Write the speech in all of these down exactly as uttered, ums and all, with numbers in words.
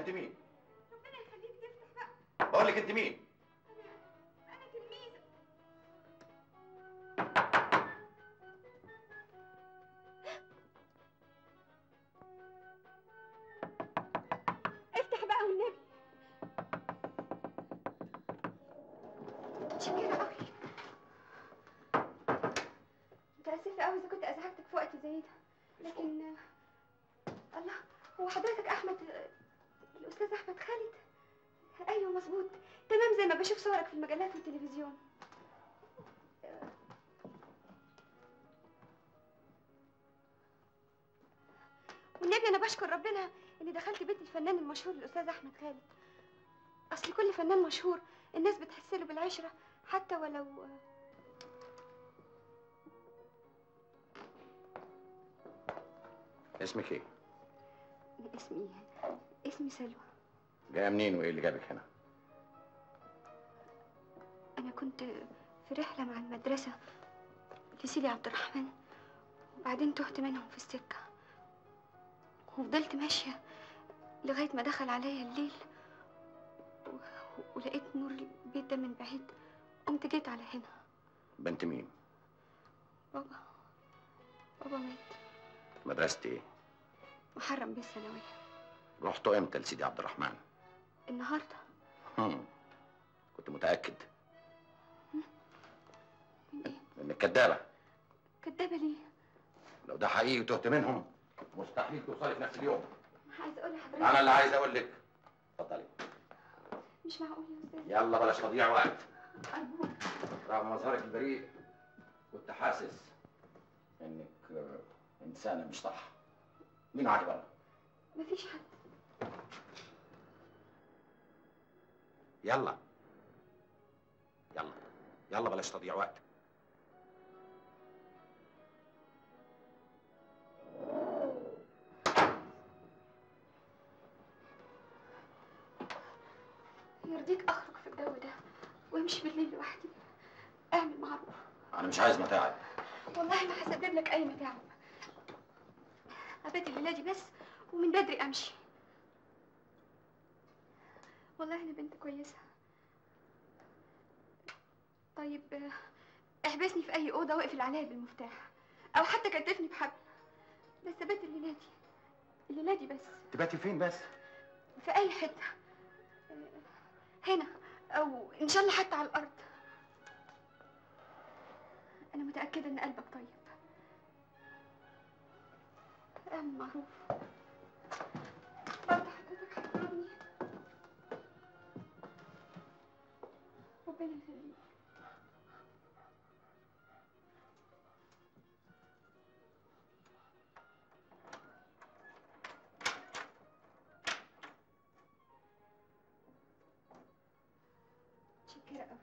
انت مين؟ ربنا يخليك تفتح بقى. بقول لك انت مين؟ انا انا تلميذه. افتح بقى والنبي. متشكرة قوي. متأسفة قوي إذا كنت أزعجتك في وقت زي ده، لكن الله، هو حضرتك أحمد الأستاذ أحمد خالد؟ أيوه مظبوط، تمام زي ما بشوف صورك في المجلات والتلفزيون. والنبي أنا بشكر ربنا إني دخلت بيت الفنان المشهور الأستاذ أحمد خالد. أصل كل فنان مشهور الناس بتحس له بالعشرة حتى ولو. اسمك ايه؟ اسمي اسمي سلوى. جايه منين وايه اللي جابك هنا؟ أنا كنت في رحلة مع المدرسة لسيدي عبد الرحمن، وبعدين تهت منهم في السكة، وفضلت ماشية لغاية ما دخل عليا الليل و... ولقيت نور البيت ده من بعيد، قمت جيت على هنا. بنت مين؟ بابا بابا مات. مدرسة ايه؟ محرم بالثانوية. رحتوا امتى لسيدي عبد الرحمن؟ النهارده. هم. كنت متأكد. من ايه؟ انك كدابة. كدابة ليه؟ لو ده حقيقي وتهت منهم مستحيل توصلي في نفس اليوم. عايز اقول لحضرتك انا اللي عايز اقول لك. اتفضلي. مش معقول يا استاذ. يلا بلاش تضييع وقت. ارجوك. رغم مظهرك البريء كنت حاسس انك انسانة مش صح. مين معاكي بره؟ مفيش حد. يلا يلا يلا بلاش تضييع وقت. يرضيك اخرج في الجو ده وامشي بالليل لوحدي؟ اعمل معروف. انا مش عايز متاعب. والله ما هسبب لك اي متاعب. ابات الليله دي بس ومن بدري امشي. والله انا بنت كويسه. طيب احبسني في اي اوضه واقفل عليا بالمفتاح، او حتى كتفني بحبل، بس ابات الليله دي الليله دي بس. تباتي فين بس؟ في اي حته، هنا او ان شاء الله حتى على الارض. انا متاكده ان قلبك طيب. اعمل معروف. برضه حضرتك هتطردني؟ ربنا يخليك. متشكرة قوي.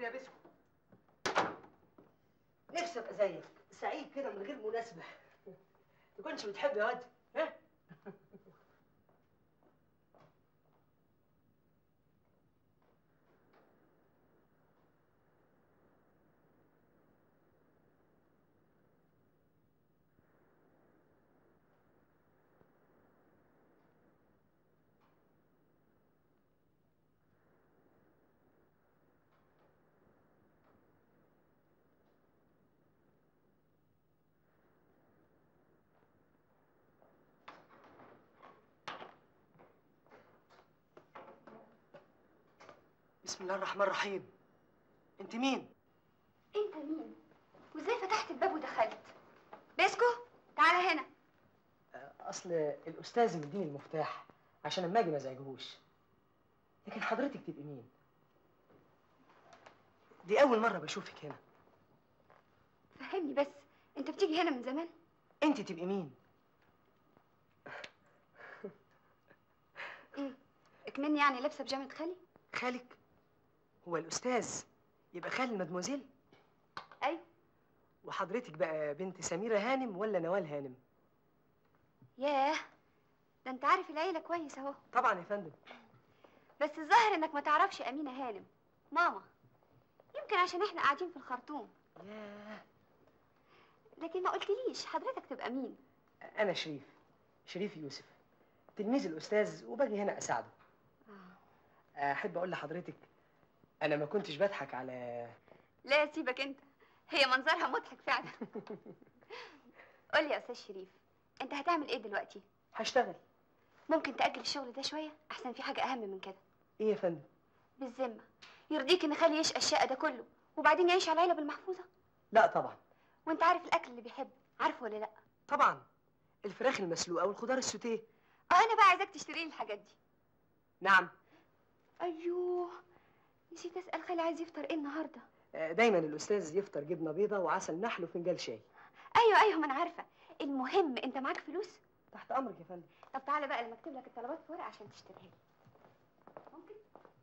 يا بسكو. نفسي ابقى زيك سعيد كده من غير مناسبه. تكونش بتحب يا واد؟ ها؟ بسم الله الرحمن الرحيم. انت مين؟ انت مين؟ وازاي فتحت الباب ودخلت؟ بسكو تعالى هنا. اصل الاستاذ مديني المفتاح عشان اما اجي ما ازعجهوش. لكن حضرتك تبقي مين؟ دي اول مره بشوفك هنا. فهمني بس، انت بتيجي هنا من زمان؟ انت تبقي مين؟ ايه اكمني يعني لابسه بيجامه خالي؟ خالك؟ هو الاستاذ يبقى خال المدموزيل؟ ايوه. وحضرتك بقى بنت سميره هانم ولا نوال هانم؟ ياه، ده انت عارف العيله كويس اهو. طبعا يا فندم. بس الظاهر انك ما تعرفش امينه هانم ماما، يمكن عشان احنا قاعدين في الخرطوم. ياه. لكن ما قلتليش حضرتك تبقى مين؟ انا شريف، شريف يوسف، تلميذ الاستاذ وباجي هنا اساعده. آه. احب اقول لحضرتك انا ما كنتش بضحك على. لا سيبك انت، هي منظرها مضحك فعلا. قول لي يا استاذ شريف، انت هتعمل ايه دلوقتي؟ هشتغل. ممكن تاجل الشغل ده شويه احسن في حاجه اهم من كده. ايه يا فندم؟ بالذمه يرضيك ان خالي يشقى الشقه ده كله وبعدين يعيش على العيله بالمحفوظه؟ لا طبعا. وانت عارف الاكل اللي بيحبه، عارفه ولا لا؟ طبعا، الفراخ المسلوقه والخضار السوتيه. اه انا بقى عايزاك تشتري لي الحاجات دي. نعم. ايوه نسيت اسال، خالي عايز يفطر ايه النهارده؟ دايما الاستاذ يفطر جبنه بيضه وعسل نحل وفنجان شاي. ايوه ايوه ما انا عارفه. المهم انت معاك فلوس؟ تحت امرك يا فندم. طب تعالى بقى لما اكتب لك الطلبات في ورقه عشان تشتريها لي. ممكن؟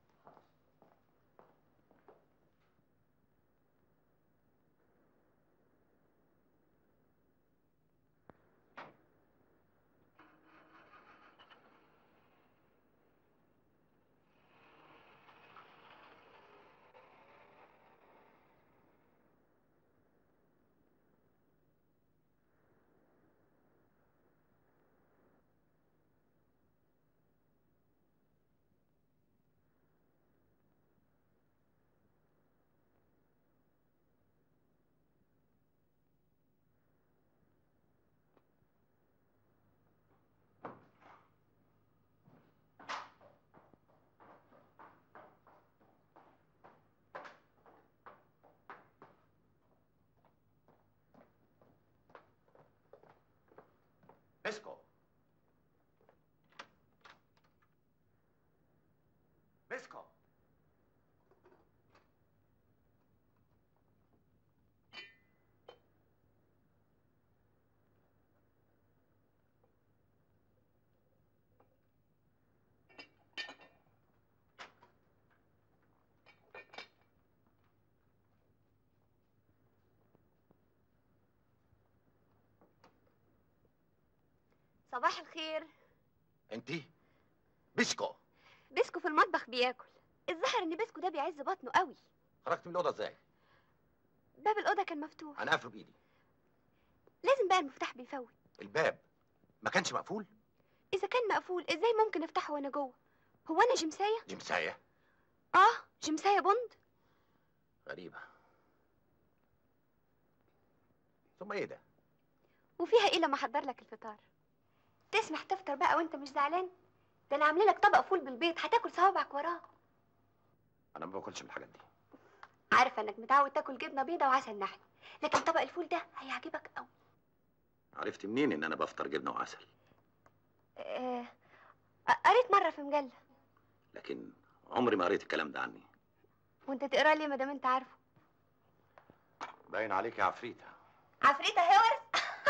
بسكو بسكو صباح الخير. انتي بسكو بسكو في المطبخ بياكل. الظاهر ان بسكو ده بيعز بطنه قوي. خرجت من الاوضه ازاي؟ باب الاوضه كان مفتوح. انا قافله بايدي. لازم بقى المفتاح بيفوت. الباب ما كانش مقفول؟ اذا كان مقفول ازاي ممكن افتحه وانا جوه؟ هو انا جمسايه؟ جمسايه؟ اه جمسايه بوند. غريبه. ثم ايه ده؟ وفيها ايه لما احضر لك الفطار؟ تسمح تفطر بقى وانت مش زعلان؟ ده انا عامله لك طبق فول بالبيض هتاكل صوابعك وراه. انا ما باكلش من الحاجات دي. عارفه انك متعود تاكل جبنه بيضه وعسل نحل، لكن طبق الفول ده هيعجبك قوي. عرفت منين ان انا بفطر جبنه وعسل؟ آه، قريت مره في مجله. لكن عمري ما قريت الكلام ده عني. وانت تقرا ليه ما دام انت عارفه؟ باين عليك يا عفريته. عفريته هورس.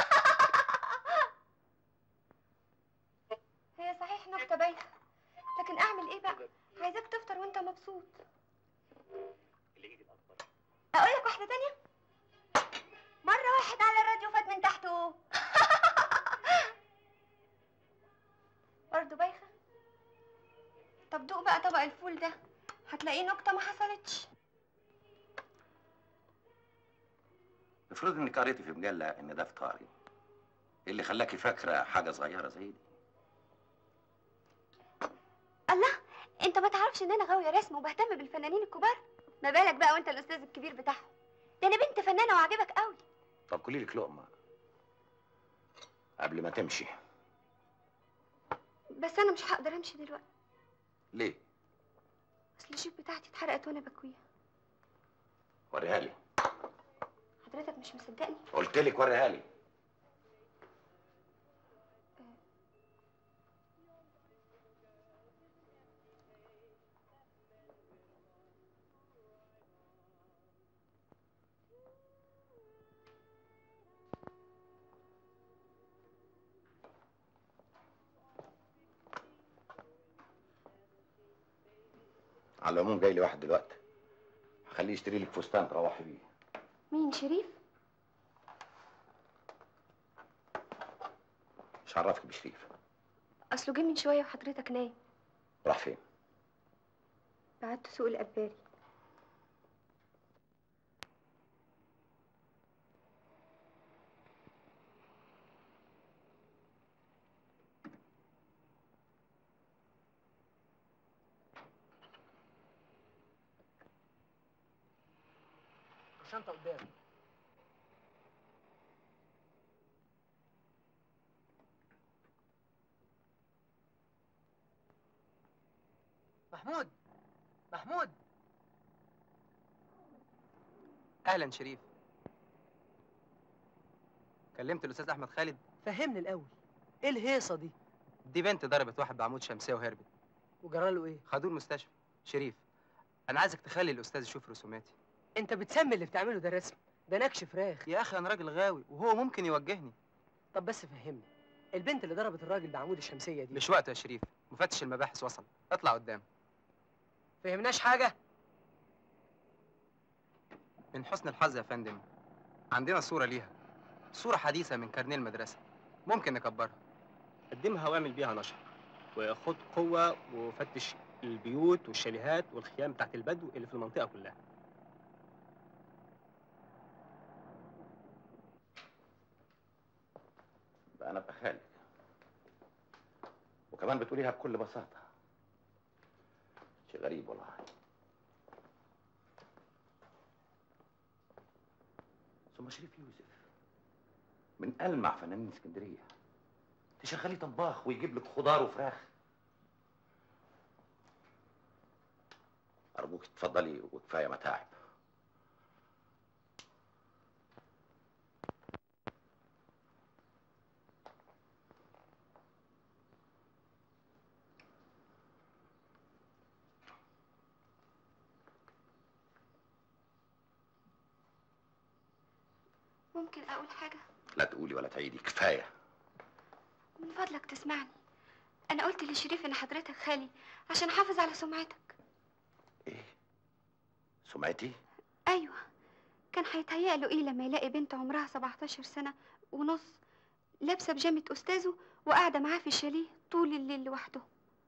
هي صحيح نكته بايخه، لكن اعمل ايه بقى؟ عايزاك تفطر وانت مبسوط. طب دوق بقى طبق الفول ده، هتلاقيه نكته ما حصلتش. افرض انك قريتي في مجله ان ده فطاري، ايه اللي خلاكي فاكره حاجه صغيره زي دي؟ الله، انت ما تعرفش ان انا غاويه رسم وبهتم بالفنانين الكبار؟ ما بالك بقى وانت الاستاذ الكبير بتاعهم؟ ده انا بنت فنانه وعجبك قوي. طب كلي لك لقمه قبل ما تمشي. بس انا مش هقدر امشي دلوقتي. ليه؟ اصل الجيب بتاعتي اتحرقت وانا بكويها. وريها لي. حضرتك مش مصدقني؟ قلت لك وريها لي. على العموم جاي لي واحد دلوقتي، هخليه يشتري لك فستان تروحي بيه. مين؟ شريف؟ مش عرفك بشريف. اصله جه من شويه وحضرتك نايم. راح فين؟ بعت سوق الاباري. الشنطه قدام. محمود، محمود. اهلا شريف. كلمت الاستاذ احمد خالد. فهمني الاول، ايه الهيصه دي؟ دي بنت ضربت واحد بعمود شمسيه وهربت. وجرى له ايه؟ خدوه المستشفى. شريف، انا عايزك تخلي الاستاذ يشوف رسوماتي. انت بتسمي اللي بتعمله ده رسم؟ ده نكش فراخ. يا اخي انا راجل غاوي وهو ممكن يوجهني. طب بس فهمني، البنت اللي ضربت الراجل بعمود الشمسيه دي مش وقته يا شريف، مفتش المباحث وصل. اطلع قدام. فهمناش حاجه. من حسن الحظ يا فندم عندنا صوره ليها، صوره حديثه من كارنيه المدرسه، ممكن نكبرها. قدمها واعمل بيها نشر، وخد قوه وفتش البيوت والشاليهات والخيام بتاعت البدو اللي في المنطقه كلها. بقى انا ابقى خالد، وكمان بتقوليها بكل بساطه. شيء غريب والله. ثم شريف يوسف من ألمع فنانين اسكندريه، تشغليه طباخ ويجيب لك خضار وفراخ. ارجوك اتفضلي وكفايه متاعب. ممكن اقول حاجه؟ لا تقولي ولا تعيدي، كفايه. من فضلك تسمعني. انا قلت لشريف ان حضرتك خالي عشان احافظ على سمعتك. ايه؟ سمعتي؟ ايوه، كان هيتهيأ له ايه لما يلاقي بنت عمرها سبعتاشر سنه ونص لابسه بيجامه استاذه وقاعده معاه في الشاليه طول الليل لوحده.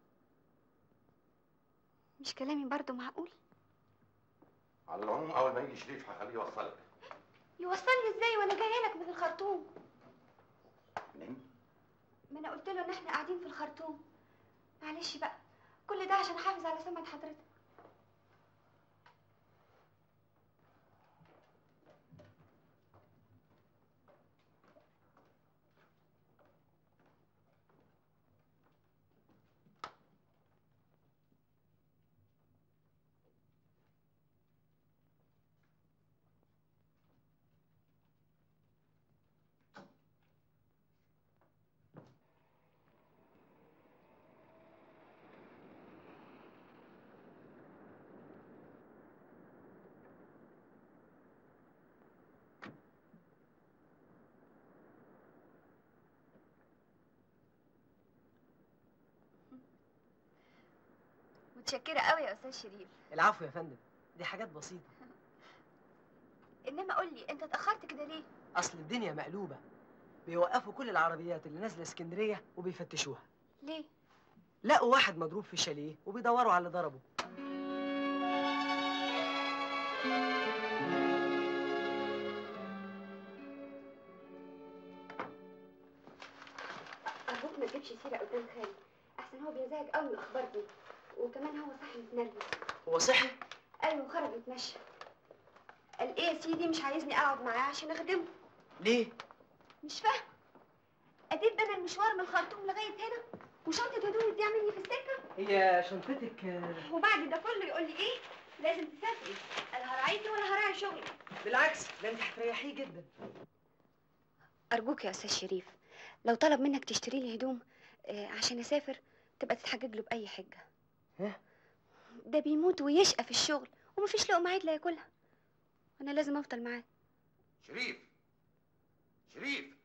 مش كلامي برضه معقول؟ على العموم اول ما يجي شريف هخليه يوصلك. يوصلني ازاي وانا جايه لك من الخرطوم؟ منين؟ ما انا قلت له ان احنا قاعدين في الخرطوم. معلش بقى، كل ده عشان احافظ على سمعة حضرتك. متشكرة قوي يا أستاذ شريف. العفو يا فندم، دي حاجات بسيطة. إنما قول لي أنت اتأخرت كده ليه؟ أصل الدنيا مقلوبة، بيوقفوا كل العربيات اللي نازلة اسكندرية وبيفتشوها. ليه؟ لقوا واحد مضروب في شاليه وبيدوروا على اللي ضربه. أرجوك ما تجيبش سيرة قدام خالي، أحسن هو بيزعج قوي من الأخبار دي، وكمان هو صاحي متنرفز. هو صحي؟ أيوه خرج يتمشى. قال إيه يا سيدي مش عايزني أقعد معاه عشان أخدمه. ليه؟ مش فاهم. أديت أنا المشوار من الخرطوم لغاية هنا وشنطة هدومي تضيع مني في السكة؟ هي شنطتك. وبعد ده كله يقول لي إيه؟ لازم تسافري، لا هراعيكي ولا هراعي شغلي. بالعكس، ده أنت هتريحيه جدا. أرجوك يا أستاذ شريف، لو طلب منك تشتري لي هدوم آه عشان أسافر تبقى تتحجج له بأي حجة. ها؟ ده بيموت ويشقى في الشغل ومفيش لقمة عدلة ياكلها. أنا لازم أفضل معاه. شريف شريف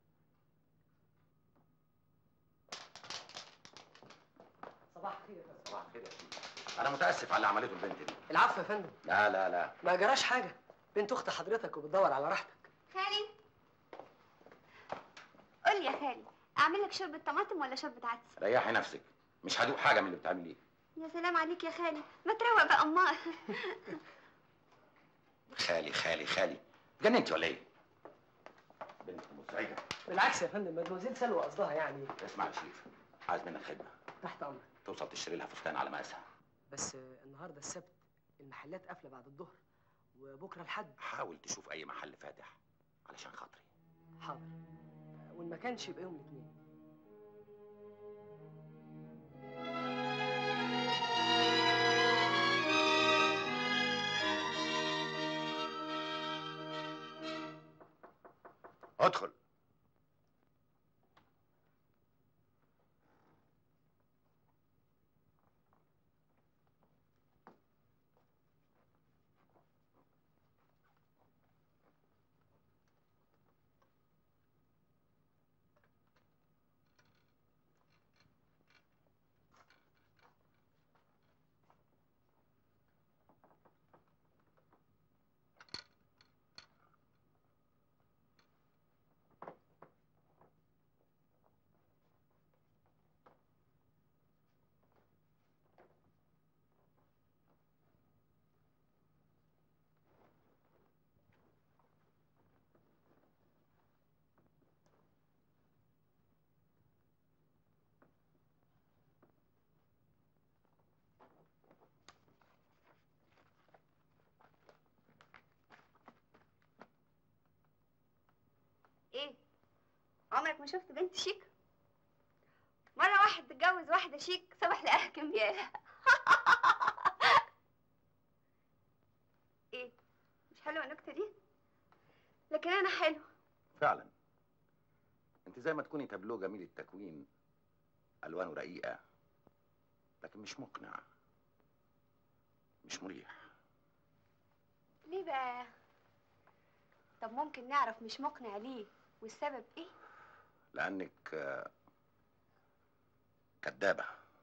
صباح الخير يا فندم. صباح الخير يا شريف. أنا متأسف على اللي عملته البنت دي. العفو يا فندم. لا لا لا ما جراش حاجة، بنت أخت حضرتك وبتدور على راحتك. خالي قول لي يا خالي، أعمل لك شوربة طماطم ولا شوربة عدس؟ ريحي نفسك، مش هدوق حاجة من اللي بتعمليه. يا سلام عليك يا خالي، ما تروق بقى أمال. خالي خالي خالي اتجننتي ولا ايه؟ بنت مزعجة. بالعكس يا فندم، مدموزيل سلوى قصدها يعني. اسمع يا شريف، عايز منك خدمة. تحت أمرك. توصل تشتري لها فستان على مقاسها. بس النهارده السبت، المحلات قافلة بعد الظهر، وبكرة الحد. حاول تشوف أي محل فاتح علشان خاطري. حاضر، وإن ما كانش يبقى يوم الاثنين. ادخل. ايه؟ عمرك ما شفت بنت شيك؟ مرة واحد اتجوز واحدة شيك صبح لقاها كمبيالة. ايه؟ مش حلوة النكتة دي؟ لكن أنا حلوة. فعلا انت زي ما تكوني تابلو جميل التكوين، الوانه رقيقه لكن مش مقنع، مش مريح. ليه بقى؟ طب ممكن نعرف مش مقنع ليه والسبب ايه؟ لانك آه، كدابه.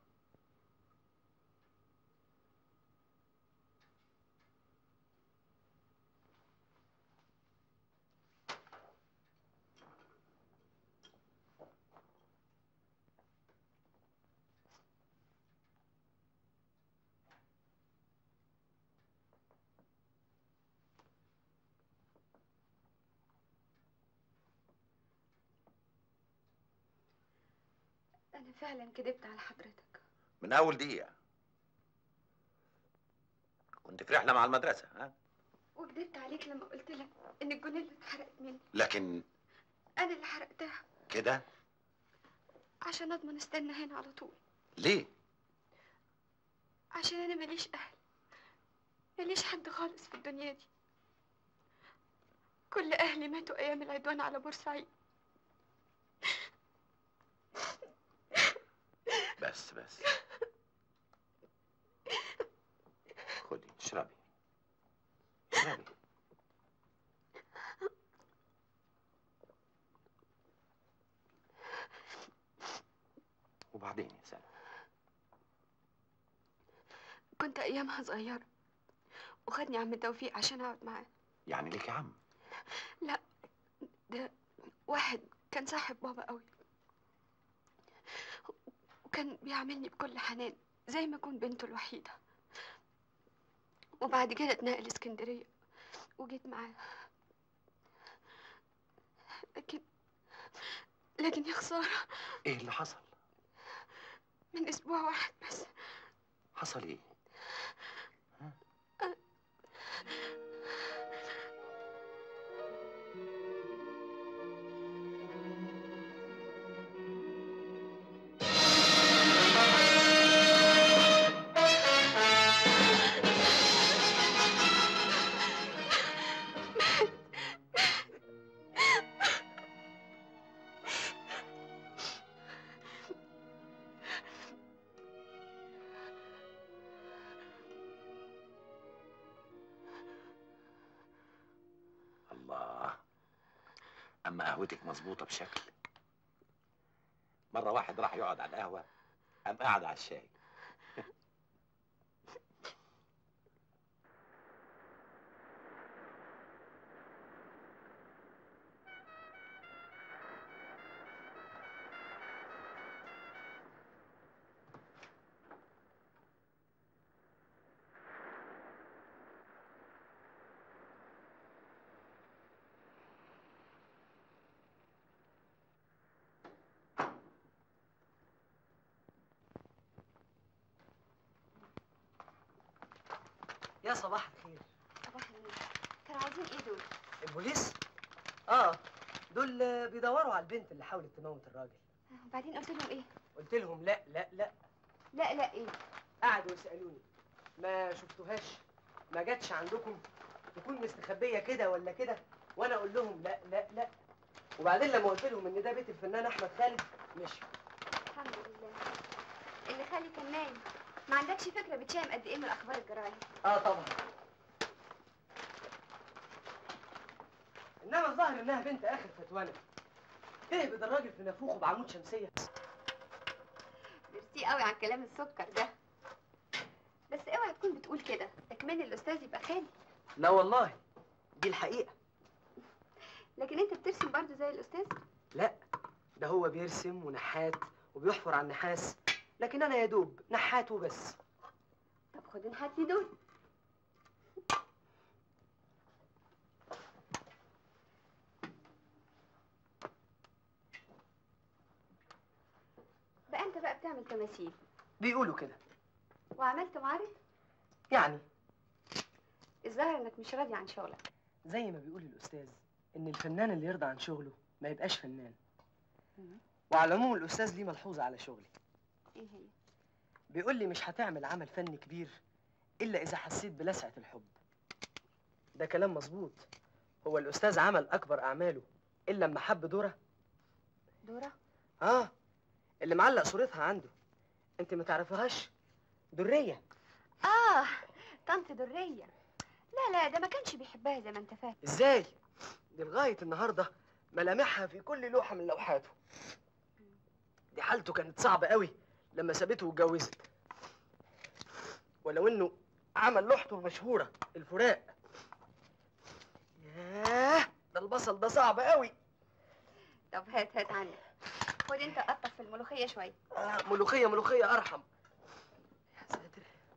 أنا فعلا كدبت على حضرتك. من اول دقيقه كنت في رحله مع المدرسه، ها؟ وكدبت عليك لما قلت لك إن الجنيه اتحرقت مني. لكن أنا اللي حرقتها كده عشان أضمن استنى هنا على طول. ليه؟ عشان أنا ماليش أهل، ماليش حد خالص في الدنيا دي. كل أهلي ماتوا أيام العدوان على بورسعيد. بس بس خدي اشربي اشربي. وبعدين يا سلام؟ كنت أيامها صغيرة وخدني عم توفيق عشان أقعد معاه. يعني ليك يا عم؟ لا، ده واحد كان صاحب بابا قوي، وكان بيعاملني بكل حنان زي ما أكون بنته الوحيدة. وبعد كده اتنقل اسكندرية وجيت معاه. لكن لكن يا خسارة. ايه اللي حصل؟ من أسبوع واحد بس. حصل ايه؟ ها؟ أه. الله، اما قهوتك مظبوطه بشكل. مره واحد راح يقعد على القهوه قام قاعد على الشاي. يا صباح الخير. صباح النور. كانوا عايزين ايه دول؟ البوليس؟ اه، دول بيدوروا على البنت اللي حاولت تموت الراجل. وبعدين قلت لهم ايه؟ قلت لهم لا لا لا. لا لا ايه؟ قعدوا يسألوني ما شفتوهاش، ما جاتش عندكم، تكون مستخبية كده ولا كده، وانا اقول لهم لا لا لا. وبعدين لما قلت لهم ان ده بيت الفنان احمد خالد مشوا. الحمد لله. اللي خالي كان نايم. ما عندكش فكرة بتشاهم قد ايه من الاخبار الجرايد؟ اه طبعا. انما الظاهر انها بنت اخر فتوانه تهبد الراجل في نافوخه بعمود شمسيه. ميرسي قوي على الكلام السكر ده. بس اوعى تكون بتقول كده، اكمن الاستاذ يبقى خالي. لا والله دي الحقيقه. لكن انت بترسم برضه زي الاستاذ؟ لا، ده هو بيرسم ونحات وبيحفر على النحاس، لكن انا يا دوب نحات وبس. طب خد نحات لي دول. بقى انت بقى بتعمل تماثيل؟ بيقولوا كده. وعملت معارض؟ يعني الظاهر انك مش راضي عن شغلك. زي ما بيقول الاستاذ ان الفنان اللي يرضى عن شغله ما يبقاش فنان. وعلى العموم الاستاذ ليه ملحوظه على شغلي. ايه هي؟ بيقول لي مش هتعمل عمل فني كبير الا اذا حسيت بلسعه الحب. ده كلام مظبوط. هو الاستاذ عمل اكبر اعماله الا لما حب دورة. دورة؟ اه، اللي معلق صورتها عنده. انت ما تعرفيهاش؟ درية. اه، طنط درية. لا لا، ده ما كانش بيحبها زي ما انت فاهم. ازاي؟ دي لغايه النهارده ملامحها في كل لوحه من لوحاته. دي حالته كانت صعبه قوي لما سابته واتجوزت، ولو انه عمل لوحته المشهوره الفراق. ياه، ده البصل ده صعب قوي. طب هات هات عنك. خد انت قطف في الملوخيه شويه. آه، ملوخيه ملوخيه ارحم. يا ساتر.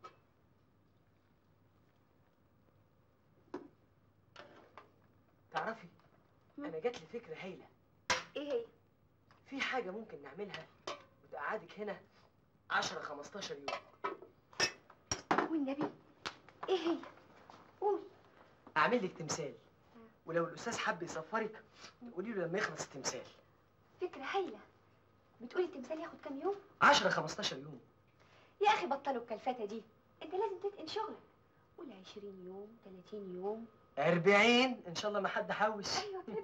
تعرفي انا جات لي فكره هايله. ايه هي؟ في حاجه ممكن نعملها وتقعدك هنا عشرة خمستاشر يوم. والنبي ايه هي؟ قول. اعمل لك تمثال، ولو الاستاذ حب يسفرك تقولي له لما يخلص التمثال. فكره هايله. بتقولي التمثال ياخد كام يوم؟ عشرة خمستاشر يوم. يا اخي بطلوا الكلفته دي. انت لازم تتقن شغلك. قول عشرين يوم، تلاتين يوم، أربعين ان شاء الله ما حد حوش. ايوه كده.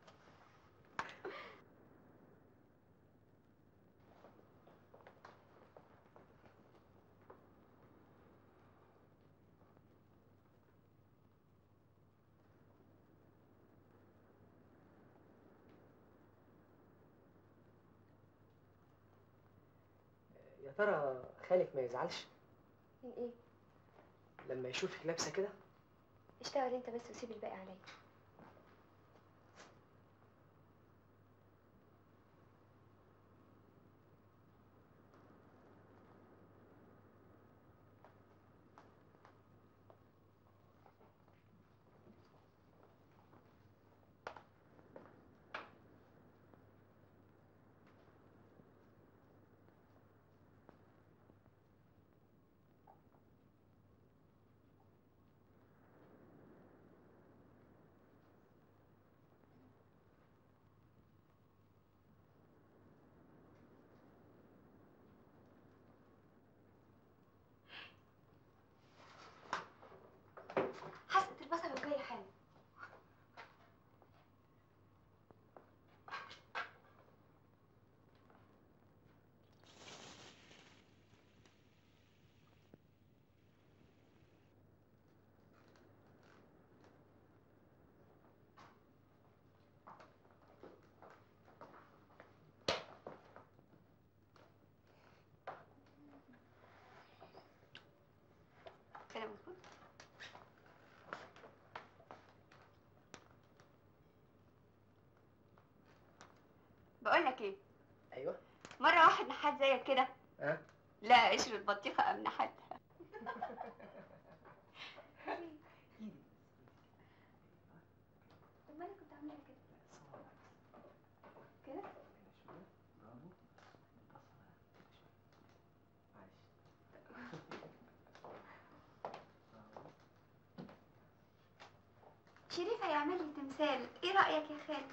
يا ترى خالك ما يزعلش من ايه؟ لما يشوفك لابسه كده؟ اشتغل انت بس وسيب الباقي عليا. بقول لك ايه؟ ايوه. مره واحد نحات زيك كده ها؟ لا قشرة بطيخه ام نحاتها. طب ما انا كنت عاملها كده كده. شريف هيعمل لي تمثال، ايه رايك يا خالد؟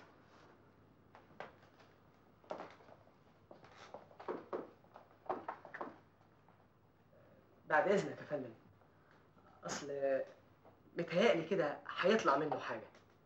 بعد اذنك يا فندم، اصل متهيألي كده هيطلع منه حاجه.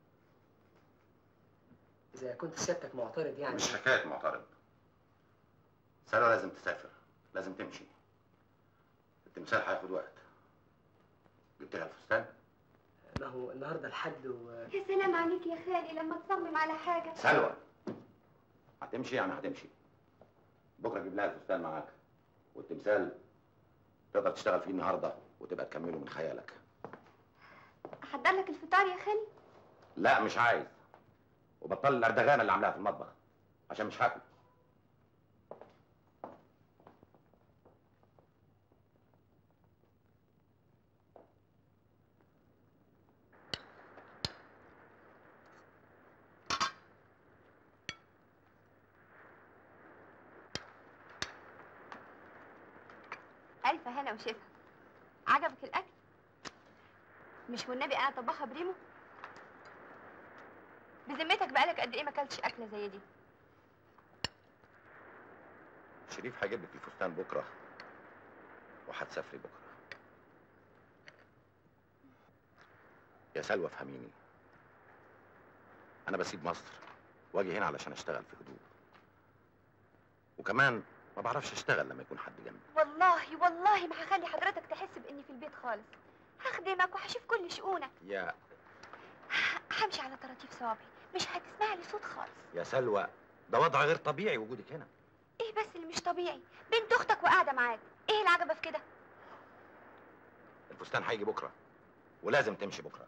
اذا كنت سيادتك معترض يعني. مش حكايه معترض. سلوى لازم تسافر، لازم تمشي. التمثال هياخد وقت. جبت لها الفستان؟ ما هو النهارده الحد و يا سلام عليك يا خالي لما تصمم على حاجه. سلوى هتمشي يعني هتمشي. بكره جيب لها الفستان معاك، والتمثال تقدر تشتغل فيه النهارده وتبقى تكمله من خيالك. احضر لك الفطار يا خالي؟ لا مش عايز، وبطل الاردغانه اللي عاملاها في المطبخ عشان مش هاكل. الف هنا وشفا. عجبك الاكل؟ مش والنبي انا طباخه بريمو؟ بذمتك بقالك قد ايه ما اكلتش اكله زي دي؟ شريف هيجيب لك الفستان بكره وهتسافري بكره. يا سلوى افهميني، انا بسيب مصر واجي هنا علشان اشتغل في هدوء، وكمان ما بعرفش اشتغل لما يكون حد جنبي. والله والله ما هخلي حضرتك تحس باني في البيت خالص. هخدمك وهشوف كل شؤونك. يا همشي على طراطيف صوابعي، مش هتسمع لي صوت خالص. يا سلوى ده وضع غير طبيعي وجودك هنا. ايه بس اللي مش طبيعي؟ بنت اختك وقاعده معاك، ايه العجبه في كده؟ الفستان هيجي بكره ولازم تمشي بكره.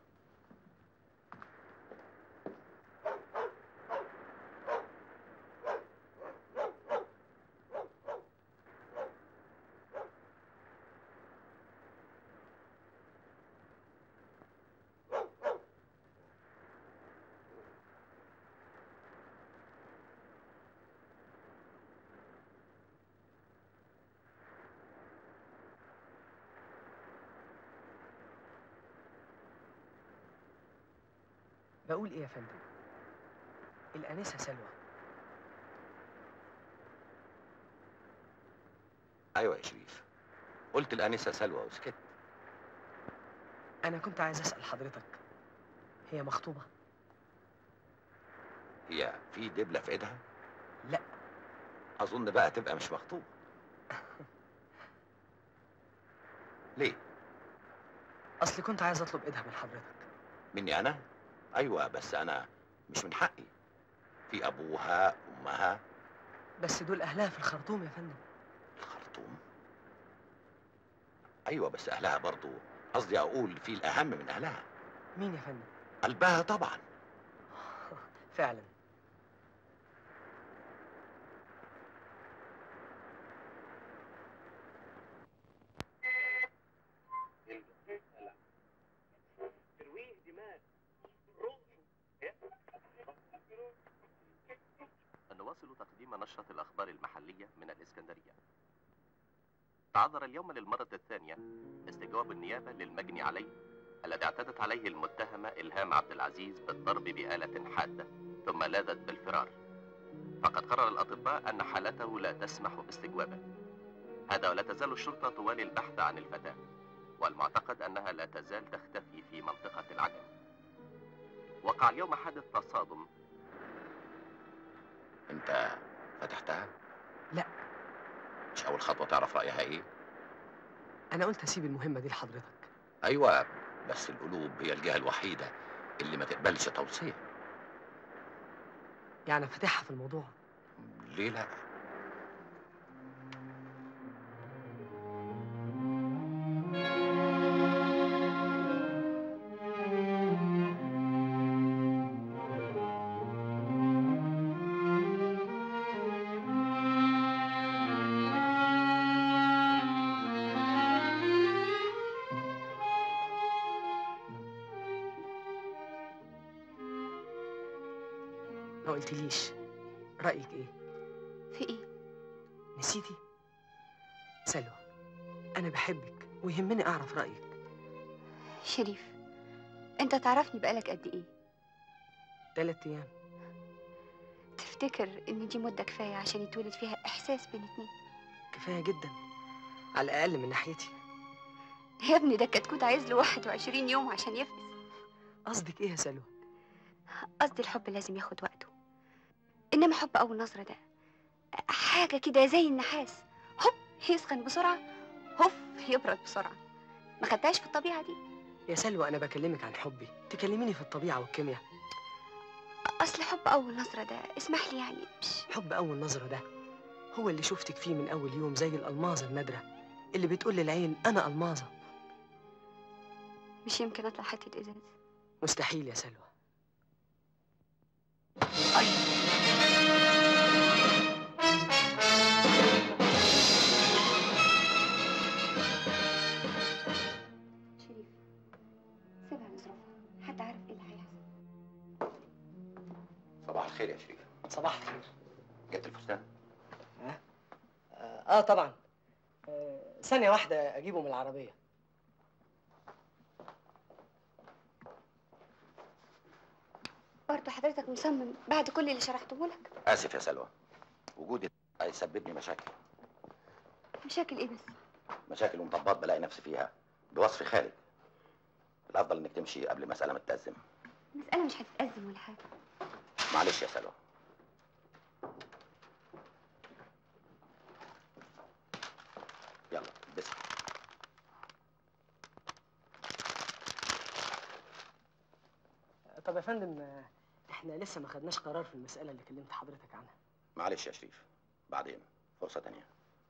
بقول ايه يا فندم؟ الانسه سلوى. ايوه يا شريف، قلت الانسه سلوى وسكت. انا كنت عايز اسال حضرتك، هي مخطوبه؟ هي في دبله في ايدها؟ لا. اظن بقى تبقى مش مخطوبه. ليه؟ اصلي كنت عايز اطلب ايدها من حضرتك. مني انا؟ ايوه بس انا مش من حقي، في ابوها امها. بس دول اهلها في الخرطوم يا فندم. الخرطوم؟ ايوه بس اهلها برضو، قصدي اقول في الاهم من اهلها. مين يا فندم؟ قلبها طبعا. فعلا. نواصل تقديم نشرة الأخبار المحلية من الإسكندرية. تعذر اليوم للمرة الثانية استجواب النيابة للمجني عليه الذي اعتدت عليه المتهمة إلهام عبد العزيز بالضرب بآلة حادة ثم لاذت بالفرار. فقد قرر الأطباء أن حالته لا تسمح باستجوابه. هذا ولا تزال الشرطة توالي البحث عن الفتاة، والمعتقد أنها لا تزال تختفي في منطقة العجم. وقع اليوم حادث تصادم. انت فتحتها؟ لا. مش اول خطوه تعرف رايها ايه؟ انا قلت اسيب المهمه دي لحضرتك. ايوه بس القلوب هي الجهه الوحيده اللي ما تقبلش توصيه. يعني فاتحها في الموضوع؟ ليه لا؟ قلتليش رأيك ايه؟ في ايه؟ نسيتي؟ سلوى، أنا بحبك ويهمني أعرف رأيك. شريف، انت تعرفني بقالك قد ايه؟ تلات أيام. تفتكر ان دي مدة كفاية عشان يتولد فيها احساس بين اتنين؟ كفاية جدا، على الأقل من ناحيتي. يا ابني ده الكتكوت عايز له واحد وعشرين يوم عشان يفقس. قصدك ايه يا سلوى؟ قصدي الحب لازم ياخد وقته، انما حب اول نظرة ده حاجة كده زي النحاس، هوب يسخن بسرعة، هوف يبرد بسرعة. ما خدتهاش في الطبيعة دي؟ يا سلوى أنا بكلمك عن حبي، تكلميني في الطبيعة والكيمياء. اصل حب اول نظرة ده اسمح لي يعني مش حب أول نظرة ده هو اللي شفتك فيه من أول يوم، زي الألماظة النادرة اللي بتقول للعين أنا ألماظة. مش يمكن اطلع حتة ازاز؟ مستحيل يا سلوى. شريف، سيبها لظروفها، حد عارف ايه اللي هيحصل. صباح الخير يا شريف. صباح الخير. جبت الفستان؟ ها؟ آه, آه طبعا. آه ثانية واحدة أجيبه من العربية. برضه حضرتك مصمم بعد كل اللي شرحته لك؟ اسف يا سلوى، وجودي هيسبب لي مشاكل. مشاكل ايه بس؟ مشاكل ومطبات بلاقي نفسي فيها بوصف خالد. الافضل انك تمشي قبل مسألة ما تتأزم. المسألة مش هتتأزم ولا حاجة. معلش يا سلوى. يلا البسي. طب يا فندم، آه، احنا لسه ما خدناش قرار في المسألة اللي كلمت حضرتك عنها. معلش يا شريف، بعدين فرصة تانية.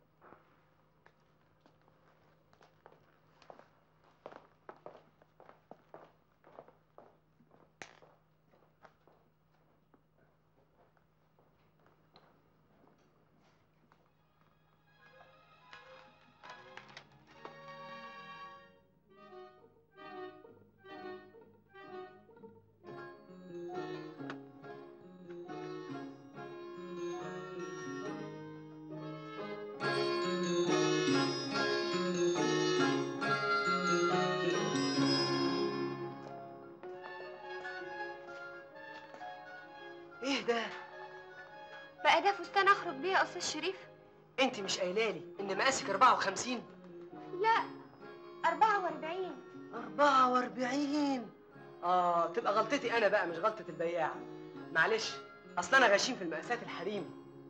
ايه ده؟ بقى ده فستان اخرج بيه يا استاذ شريف؟ انت مش قايلالي ان مقاسك أربعة وخمسين؟ لا، أربعة وأربعين. أربعة وأربعين؟ اه تبقى غلطتي انا بقى مش غلطة البياع. معلش، اصل انا غشيم في المقاسات الحريمي.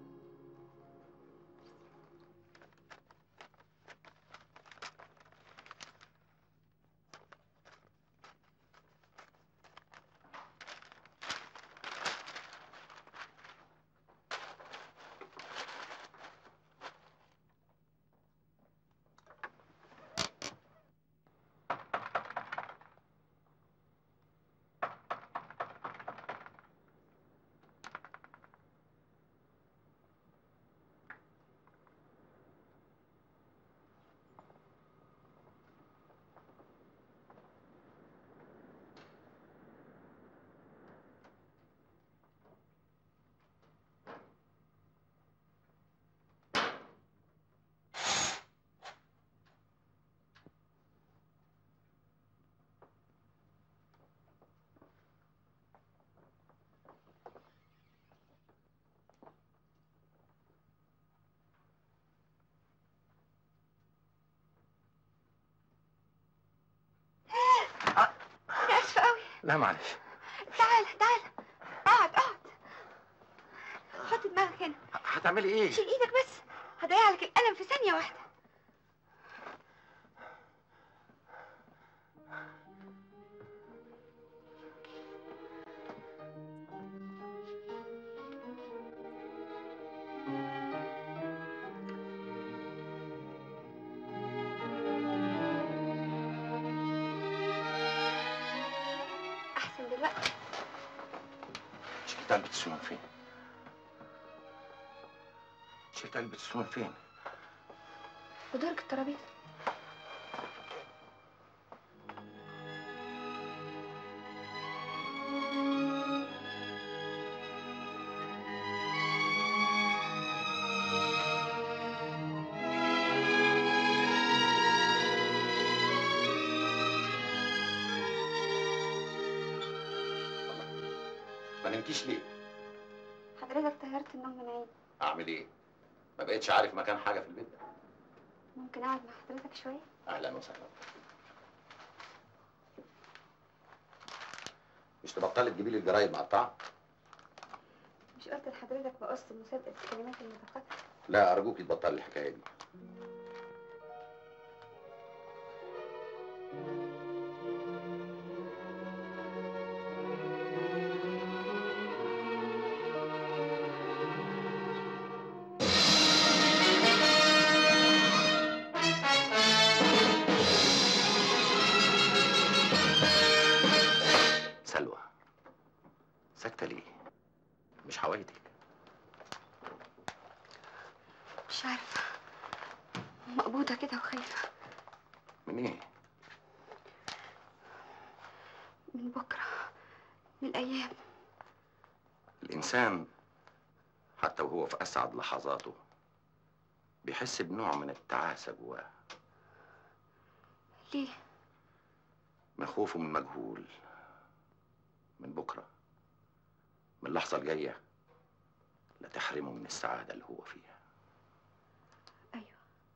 انا اسفة قوي. لا معلش. تعال تعال، اقعد اقعد، حط دماغك هنا. هتعملي ايه؟ شيل ايدك بس، هضيع لك القلم في ثانية واحدة. احسن دلوقتي. شلت علبة السنون فين؟ شلت علبة السنون فين؟ في درج الترابيزة. نمتيش ليه؟ حضرتك طيرت النوم من عيني. اعمل ايه؟ ما بقتش عارف مكان حاجه في البيت ده. ممكن اقعد مع حضرتك شويه؟ اهلا وسهلا. مش تبطلي تجيبي لي الجرايد مقطعه؟ مش قلت لحضرتك بقص مسابقه الكلمات المتقاطعه؟ لا ارجوكي تبطلي الحكايه دي. سلوى، ساكته ليه؟ مش حوايتك؟ مش عارفه، مقبوضه كده وخايفه. من ايه؟ من بكره، من الايام. الانسان حتى وهو في اسعد لحظاته بيحس بنوع من التعاسه جواه. ليه؟ من خوفه من مجهول، من بكره، من اللحظه الجايه لا تحرمه من السعاده اللي هو فيها. ايوه.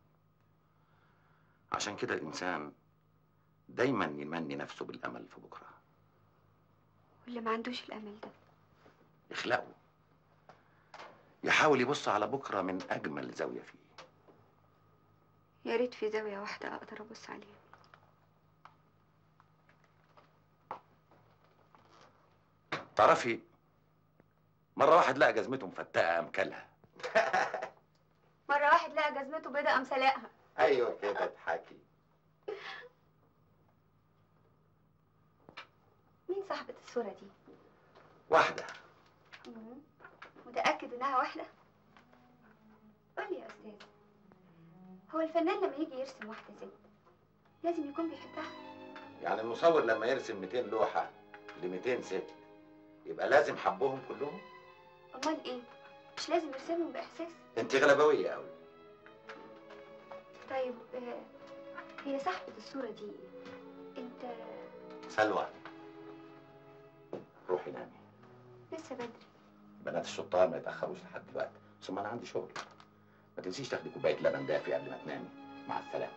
عشان كده الانسان دايما يمني نفسه بالامل في بكره. واللي ما عندوش الامل ده يخلقه، يحاول يبص على بكره من اجمل زاويه فيه. يا ريت في زاويه واحده اقدر ابص عليها. تعرفي، مره واحد لقى جزمته مفتقه قام كلها. مره واحد لقى جزمته بيضه قام سلقها. ايوه كده اضحكي. مين صاحبه الصوره دي؟ واحده. مم. متاكد انها واحده؟ قول لي يا استاذ، هو الفنان لما يجي يرسم واحده ست لازم يكون بيحبها؟ يعني المصور لما يرسم مئتين لوحه ل مئتين ست يبقى لازم حبهم كلهم؟ امال ايه؟ مش لازم يرسمهم باحساس؟ انت غلبويه قوي. طيب آه، هي صاحبه الصوره دي انت؟ سلوى، روحي نامي. لسه بدري. بنات الشطار ما يتاخروش لحد دلوقتي، ثم انا عندي شغل. ما تنسيش تاخدي كوبايه لبن دافي قبل ما تنامي. مع السلامه.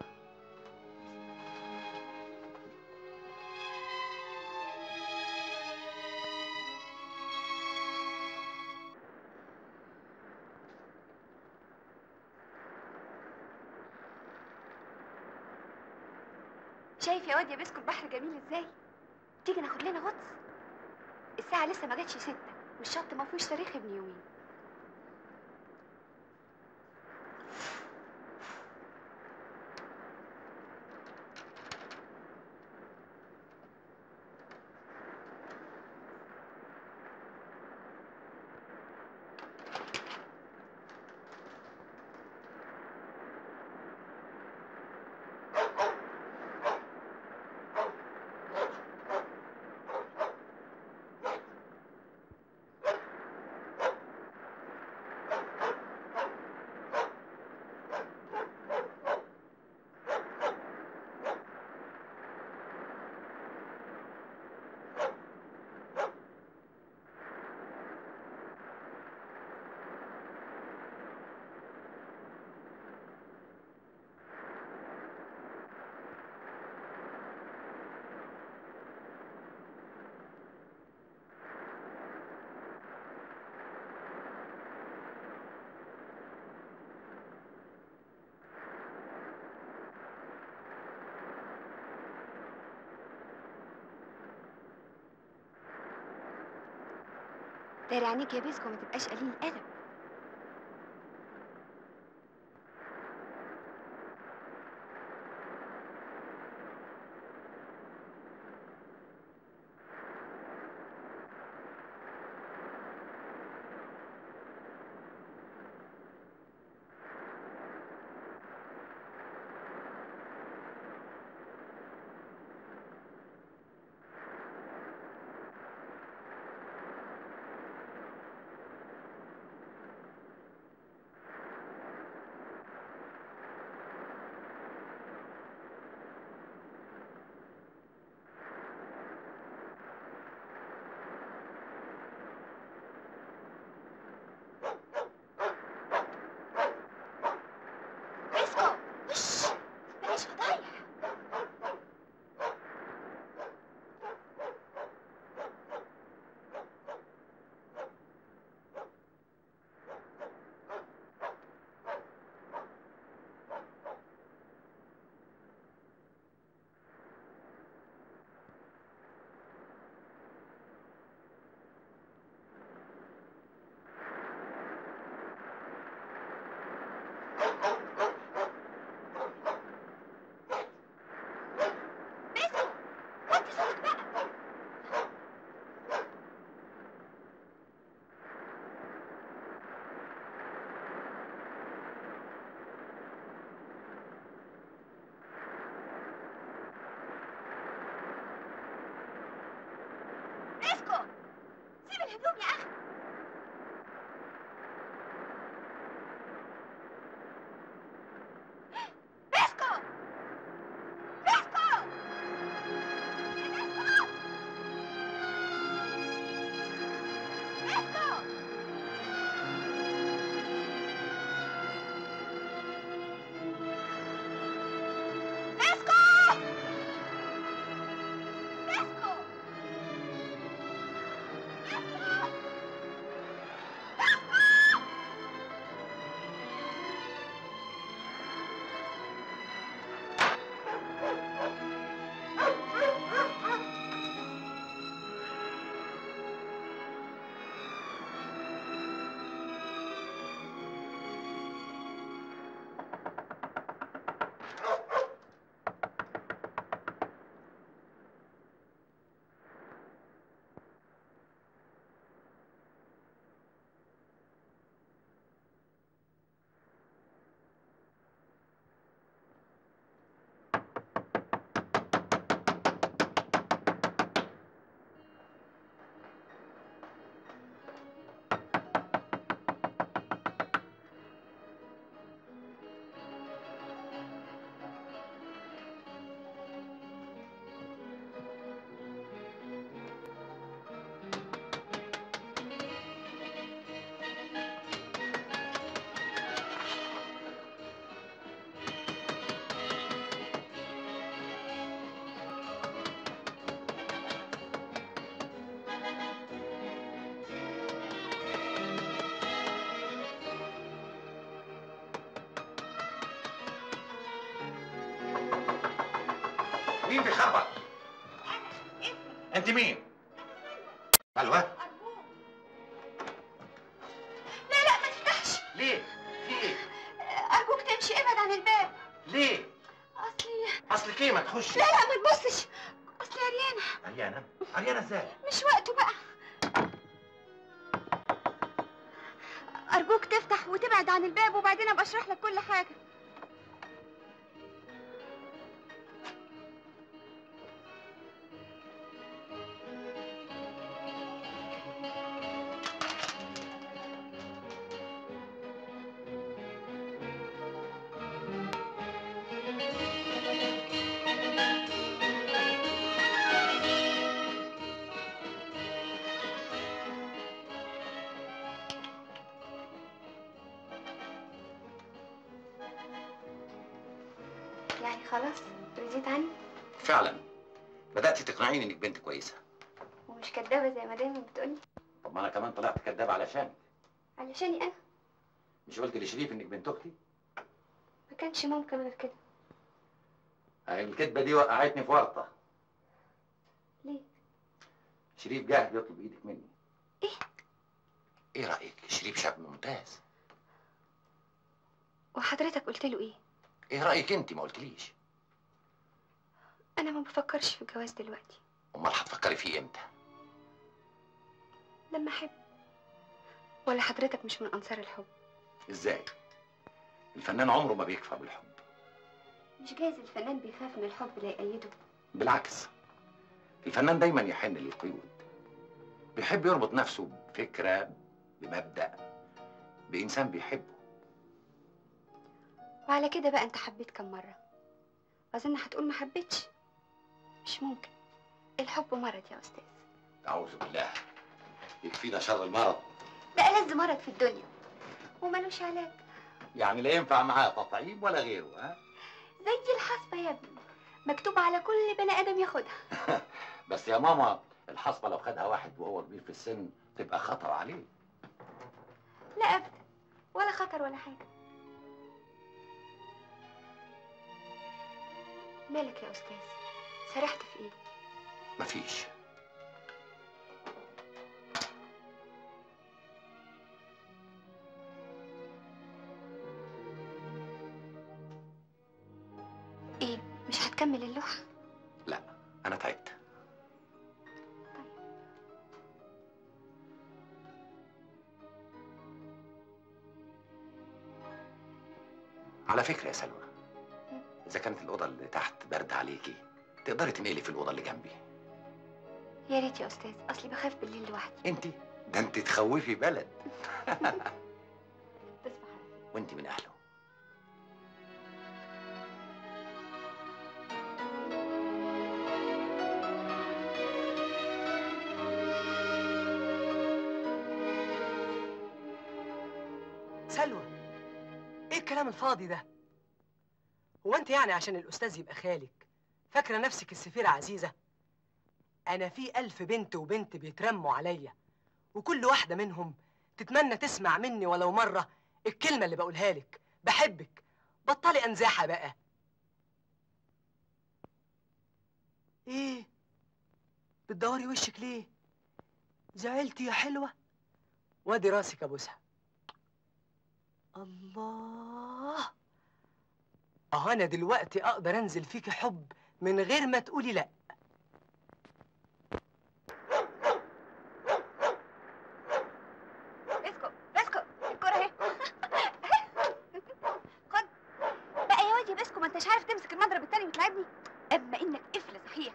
شايف يا واد يا بسكو البحر جميل ازاي؟ تيجي ناخد لنا غطس؟ الساعة لسه ما جاتش ستة والشط ما فيهوش صريخ ابن يومين. داري عينيك يا بسكو ما تبقاش قليل الادب. مين بيخبط؟ انت مين؟ سلوى؟ لا لا ما تفتحش. ليه؟ في ايه؟ ارجوك تمشي، ابعد عن الباب. ليه؟ اصلي اصلك ايه؟ ما تخشي. لا لا ما تبصش، اصلي عريانه. عريانه؟ عريانه ازاي؟ مش وقته بقى. ارجوك تفتح وتبعد عن الباب وبعدين ابقى اشرح لك كل حاجه. يعني خلاص رضيت عني؟ فعلا بدأتي تقنعيني انك بنت كويسة. ومش كدابة زي ما دايما بتقولي؟ طب ما انا كمان طلعت كداب علشانك. علشاني انا؟ مش قلت لشريف انك بنت اختي؟ ما كانش ممكن غير كده. الكدبة دي وقعتني في ورطة. ليه؟ شريف جه بيطلب ايدك مني. ايه؟ ايه رأيك؟ شريف شاب ممتاز. وحضرتك قلت له ايه؟ ايه رأيك انت؟ ما قلتليش. انا ما بفكرش في الجواز دلوقتي. امال هتفكري فيه امتى؟ لما احب. ولا حضرتك مش من انصار الحب؟ ازاي؟ الفنان عمره ما بيكفى بالحب. مش جايز الفنان بيخاف من الحب لا يأيده؟ بالعكس، الفنان دايما يحن للقيود. بيحب يربط نفسه بفكرة، بمبدأ، بإنسان بيحبه. وعلى كده بقى انت حبيت كم مرة؟ أظن هتقول ما حبيتش. مش ممكن، الحب مرض يا أستاذ. أعوذ بالله، يكفينا شر المرض. ده ألذ مرض في الدنيا وملوش علاج. يعني لا ينفع معاه تطعيم ولا غيره، ها؟ زي الحصبة يا ابني، مكتوب على كل بني آدم ياخدها. بس يا ماما الحصبة لو خدها واحد وهو كبير في السن تبقى خطر عليه. لا أبدا، ولا خطر ولا حاجة. مالك يا أستاذ؟ سرحت في إيه؟ مفيش. إيه؟ مش هتكمل اللوحة؟ لا، أنا تعبت. على فكرة يا سلوى، إذا كانت الأوضة اللي تحت برد عليكي تقدري تنقلي في الأوضة اللي جنبي. يا ريت يا أستاذ، أصلي بخاف بالليل لوحدي. أنت؟ ده أنت تخوفي بلد. تصبح على خير. وأنت من أهله. سلوى، ايه الكلام الفاضي ده؟ هو انت يعني عشان الاستاذ يبقى خالك فاكره نفسك السفيره عزيزه؟ انا في الف بنت وبنت بيترموا عليا، وكل واحده منهم تتمنى تسمع مني ولو مره الكلمه اللي بقولها لك، بحبك. بطلي انزاحه بقى. ايه بتدوري وشك ليه؟ زعلتي يا حلوه؟ وادي راسك ابوسها. الله، اه انا دلوقتي اقدر انزل فيكي حب من غير ما تقولي لا. اسكت اسكت، الكرة اهي. خد بقى يا واد يا بسكو، ما انتش عارف تمسك المضرب التاني وتلعبني؟ اما انك قفل صحيح.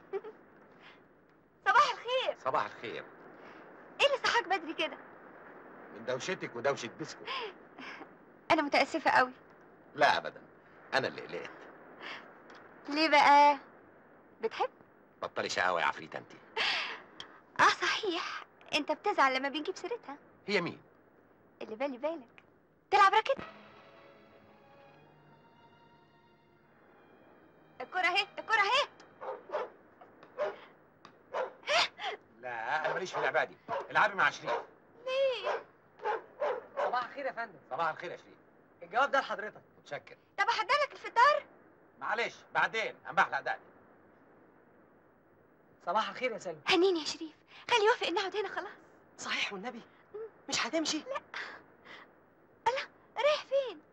صباح الخير. صباح الخير. ايه اللي صحاك بدري كده؟ من دوشتك ودوشة بسكو. انا متاسفه قوي. لا أبدا، أنا اللي قلقت. ليه بقى؟ بتحب؟ بطلي شقاوة يا عفريتة أنت. اه صحيح، انت بتزعل لما بنجيب سيرتها. هي مين؟ اللي بالي بالك. تلعب راكت؟ الكرة اهي، الكرة اهي. لا أنا ماليش في اللعبة دي، العبي مع شريف. ليه؟ صباح الخير يا فندم. صباح الخير يا شريف. الجواب ده لحضرتك. متشكر. طب احضر لك الفطار؟ معلش بعدين أما أحلق دقني. صباح الخير يا سلمى. هنيني يا شريف، خلي يوافق نقعد هنا خلاص. صحيح والنبي مش هتمشي؟ لا. الله، رايح فين؟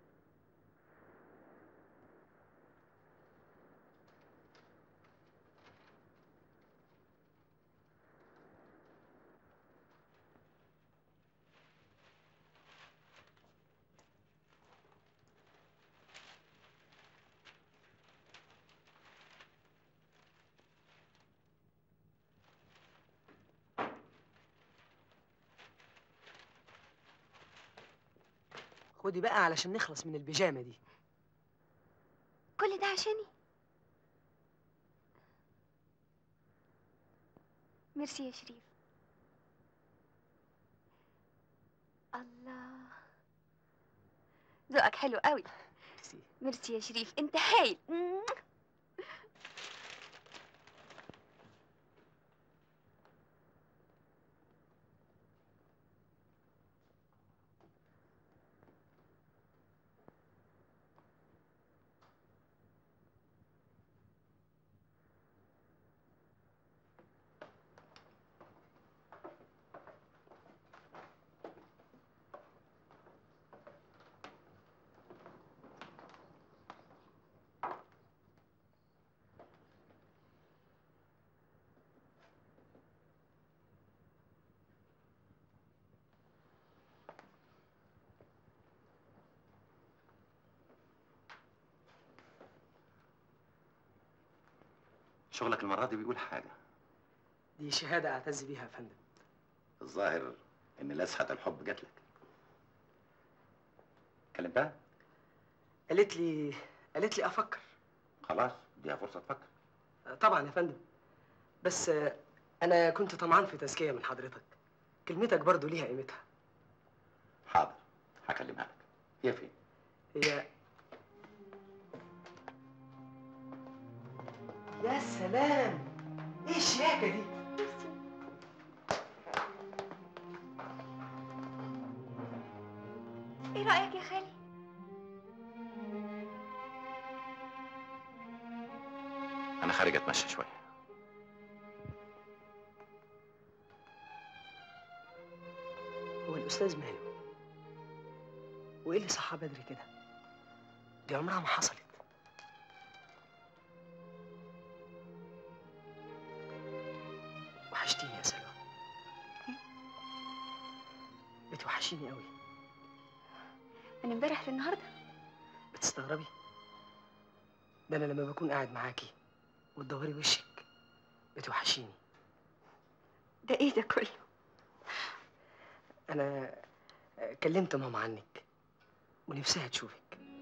خدي بقى علشان نخلص من البيجامه دي. كل ده عشاني؟ ميرسي يا شريف. الله، ذوقك حلو قوي. ميرسي. ميرسي يا شريف، انت هايل. شغلك المرة دي بيقول حاجة. دي شهاده اعتز بيها يا فندم. الظاهر إن لسحة الحب جات لك. كلمتها؟ قالت لي قالت لي افكر. خلاص، اديها فرصة تفكر. طبعا يا فندم، بس انا كنت طمعان في تزكيه من حضرتك. كلمتك برضو ليها قيمتها. حاضر، هكلمها لك. هي فين؟ هي يا سلام، ايه الشياكه دي؟ ايه رأيك يا خالي؟ أنا خارج أتمشى شوية. هو الاستاذ ماله؟ وايه اللي صحى بدري كده؟ دي عمرها ما حصلت. وحشتيني يا سلوى. بتوحشيني قوي. من امبارح للنهارده. بتستغربي؟ ده انا لما بكون قاعد معاكي وتدوري وشك بتوحشيني. ده ايه ده كله؟ انا كلمت ماما عنك ونفسها تشوفك.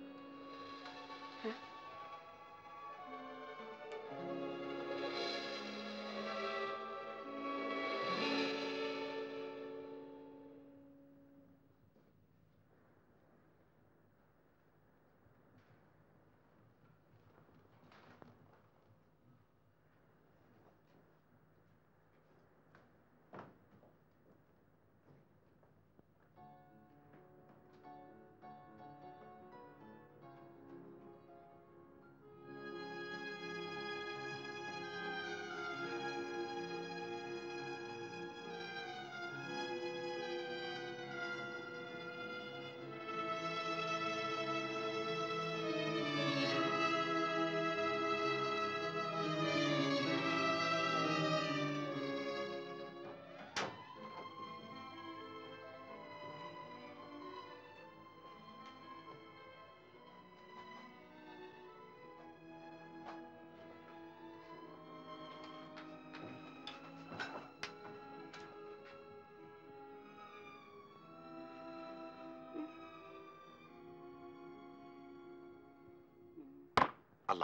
الله،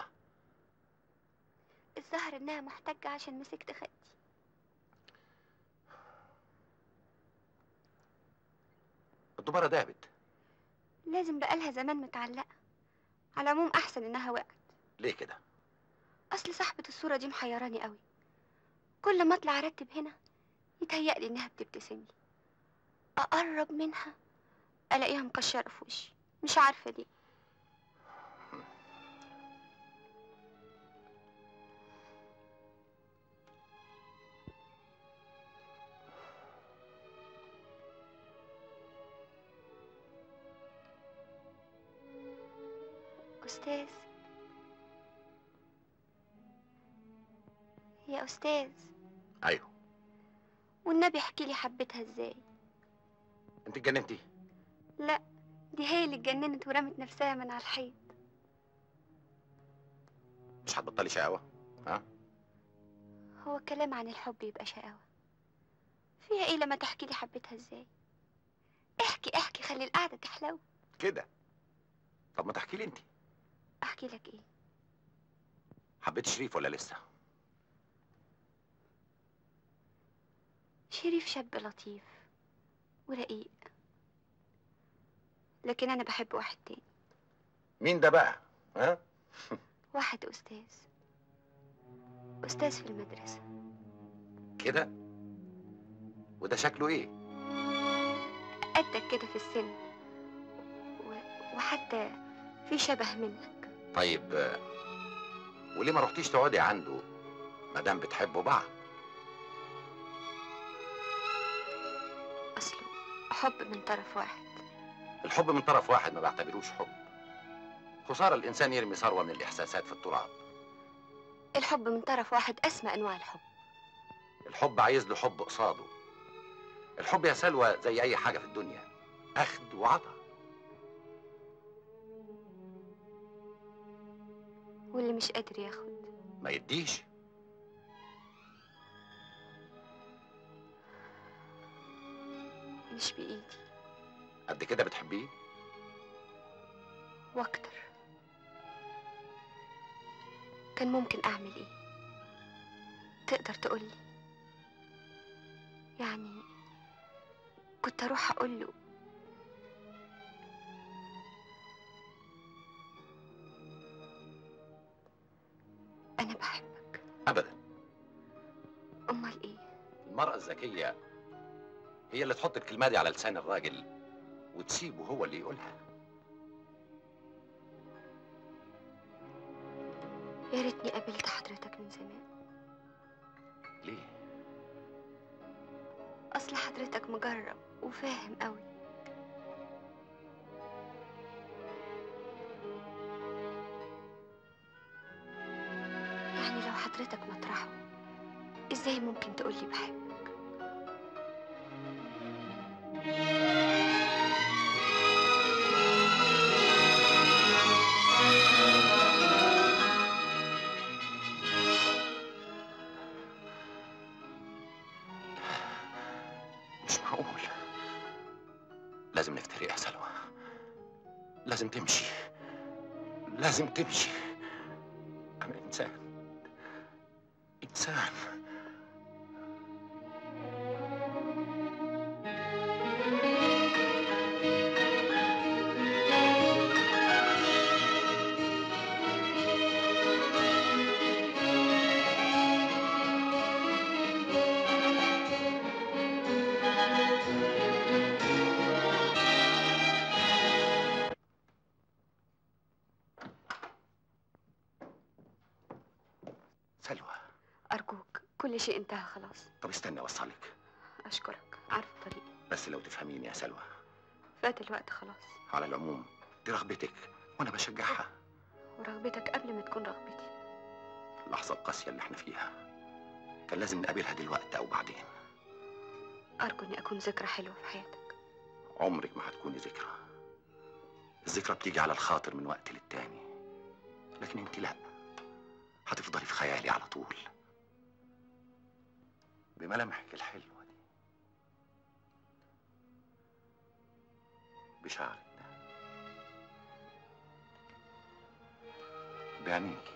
الظاهر انها محتاجة عشان مسكت خدي. الدبارة دابت. لازم بقالها زمان متعلقة. على العموم احسن انها وقعت. ليه كده؟ اصل صاحبة الصورة دي محيراني قوي. كل ما اطلع ارتب هنا يتهيألي انها بتبتسم لي. اقرب منها الاقيها مكشرة في وشي، مش عارفة ليه. أستاذ، يا أستاذ، ايوه. والنبي احكي لي حبيتها ازاي؟ انت اتجننتي؟ لا، دي هي اللي اتجننت ورمت نفسها من على الحيط. مش هتبطلي شقاوه؟ ها؟ هو الكلام عن الحب يبقى شقاوة؟ فيها ايه لما تحكي لي حبيتها ازاي؟ احكي احكي، خلي القعدة تحلو. كده؟ طب ما تحكي لي انت. احكي لك ايه؟ حبيت شريف ولا لسه؟ شريف شاب لطيف ورقيق، لكن انا بحب واحد تاني. مين ده بقى؟ ها؟ واحد استاذ، استاذ في المدرسة. كده؟ وده شكله ايه؟ قدك كده في السن و... وحتى في شبه منك. طيب آه، وليه ما رحتيش تقعدي عنده ما دام بتحبوا بعض؟ اصله حب من طرف واحد. الحب من طرف واحد ما بعتبروش حب. خسارة الإنسان يرمي ثروة من الإحساسات في التراب. الحب من طرف واحد اسمى انواع الحب. الحب عايز له حب قصاده. الحب يا سلوى زي أي حاجة في الدنيا، أخد وعطا. واللي مش قادر ياخد ما يديش. مش بإيدي. قد كده بتحبيه؟ واكتر. كان ممكن اعمل ايه؟ تقدر تقولي؟ يعني كنت اروح اقول له انا بحبك؟ أبدا. امال ايه؟ المرأة الذكية هي اللي تحط الكلمة دي على لسان الراجل وتسيبه هو اللي يقولها. يا ريتني قابلت حضرتك من زمان. ليه؟ اصل حضرتك مجرب وفاهم قوي. يعني لو حضرتك مطرحه ازاي ممكن تقولي بحبك؟ مش معقول. لازم نفترق يا سلوى. لازم تمشي. لازم تمشي. أنا إنسان. إنسان. سلوى. ارجوك، كل شيء انتهى خلاص. طب استنى أوصلك. اشكرك، عارف الطريق. بس لو تفهميني يا سلوى. فات الوقت خلاص. على العموم دي رغبتك وأنا بشجعها. ورغبتك قبل ما تكون رغبتي. اللحظة القاسية اللي احنا فيها كان لازم نقابلها دلوقتي أو بعدين. ارجو اني اكون ذكرى حلوه في حياتك. عمرك ما هتكوني ذكرى. الذكرى بتيجي على الخاطر من وقت للتاني، لكن انت لا، هتفضلي في خيالي على طول بملامحك الحلوة دي، بشعرك ده، بعينيكي.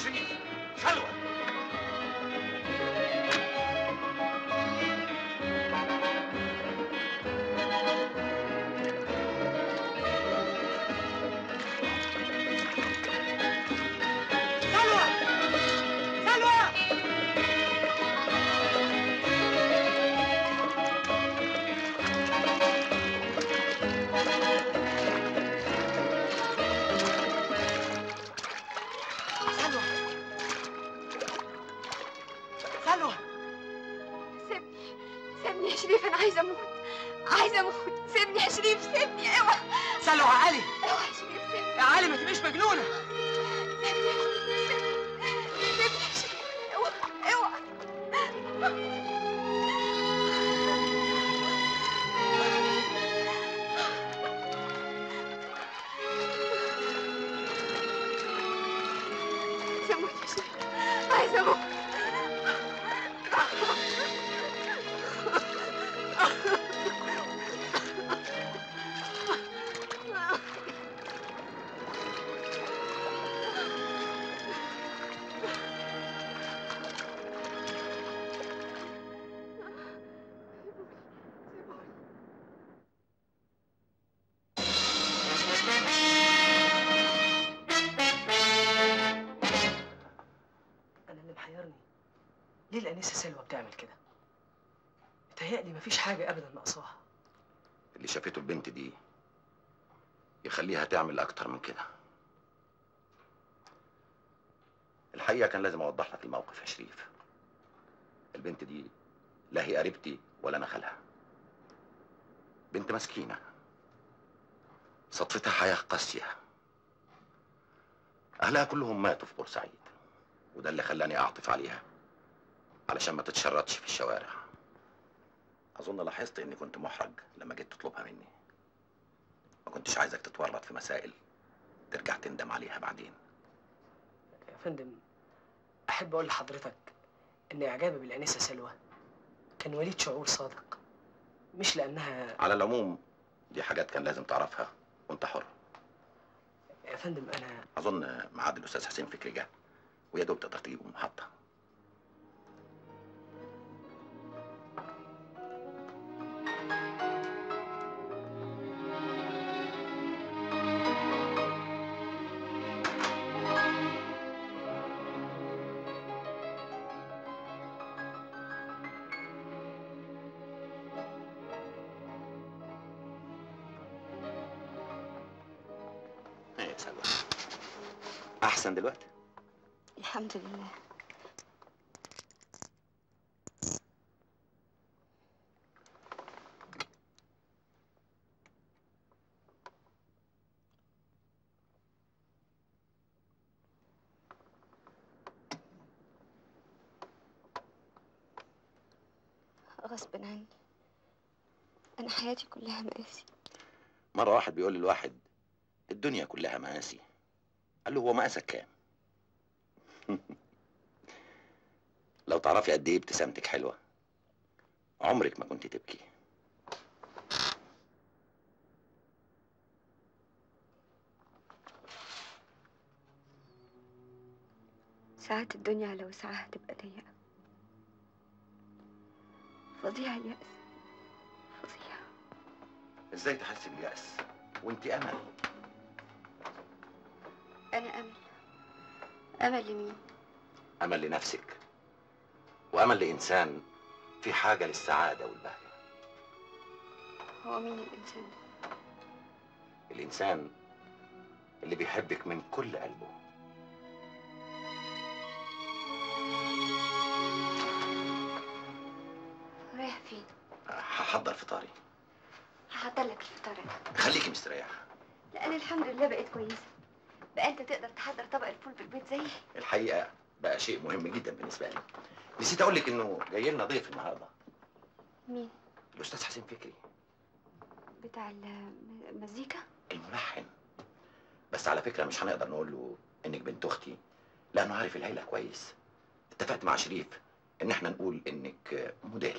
شريف. سلوى. سيبني يا شريف، انا عايزه اموت، عايزه اموت. سيبني يا شريف، سيبني. اوعى سلوى يا علي. اوعى يا شريف، سيبني يا علي، ما تبقيش مجنونه. سيبني يا شريف، سيبني سيبني يا شريف. اوعى اوعى. عايزه اموت يا شريف، عايزه اموت. ليه الأنسة سلوى بتعمل كده؟ متهيألي مفيش حاجة أبدا ناقصاها. اللي شافته البنت دي يخليها تعمل أكتر من كده. الحقيقة كان لازم أوضح لك الموقف يا شريف. البنت دي لا هي قريبتي ولا أنا خالها. بنت مسكينة صدفتها حياة قاسية. أهلها كلهم ماتوا في بورسعيد، وده اللي خلاني أعطف عليها علشان ما تتشردش في الشوارع. أظن لاحظت إني كنت محرج لما جيت تطلبها مني. ما كنتش عايزك تتورط في مسائل ترجع تندم عليها بعدين. يا فندم، أحب أقول لحضرتك إن إعجابي بالأنسة سلوى كان وليد شعور صادق، مش لأنها... على العموم دي حاجات كان لازم تعرفها وأنت حر. يا فندم أنا... أظن ميعاد الأستاذ حسين فكري جه، ويا دوب تقدر تجيبه من المحطة. ايه سلوى، أحسن دلوقتي؟ الحمد لله. غصب عني، أنا حياتي كلها مآسي. مرة واحد بيقول للواحد الدنيا كلها مآسي، قال له هو مقاسك كام؟ لو تعرفي قد ايه ابتسامتك حلوة عمرك ما كنت تبكي. ساعات الدنيا على وسعها تبقى ضيقة. فظيع اليأس، فظيع. ازاي تحسي باليأس وانت امل؟ أنا أمل. أمل لمين؟ امل لنفسك، وامل لانسان في حاجة للسعادة والبهجة. هو مين الإنسان ده؟ الانسان اللي بيحبك من كل قلبه. رايح فين؟ هحضر فطاري. هحضر لك الفطار أنا. خليكي مستريحة. لأن الحمد لله بقيت كويسة. بقى أنت تقدر تحضر طبق الفول بالبيت زيي؟ الحقيقة بقى شيء مهم جدا بالنسبة لي. نسيت أقول لك إنه جاي لنا ضيف النهاردة. مين؟ الأستاذ حسين فكري بتاع المزيكا؟ الملحن. بس على فكرة مش هنقدر نقول له إنك بنت أختي، لأنه عارف العيلة كويس. اتفقت مع شريف إن إحنا نقول إنك موديل.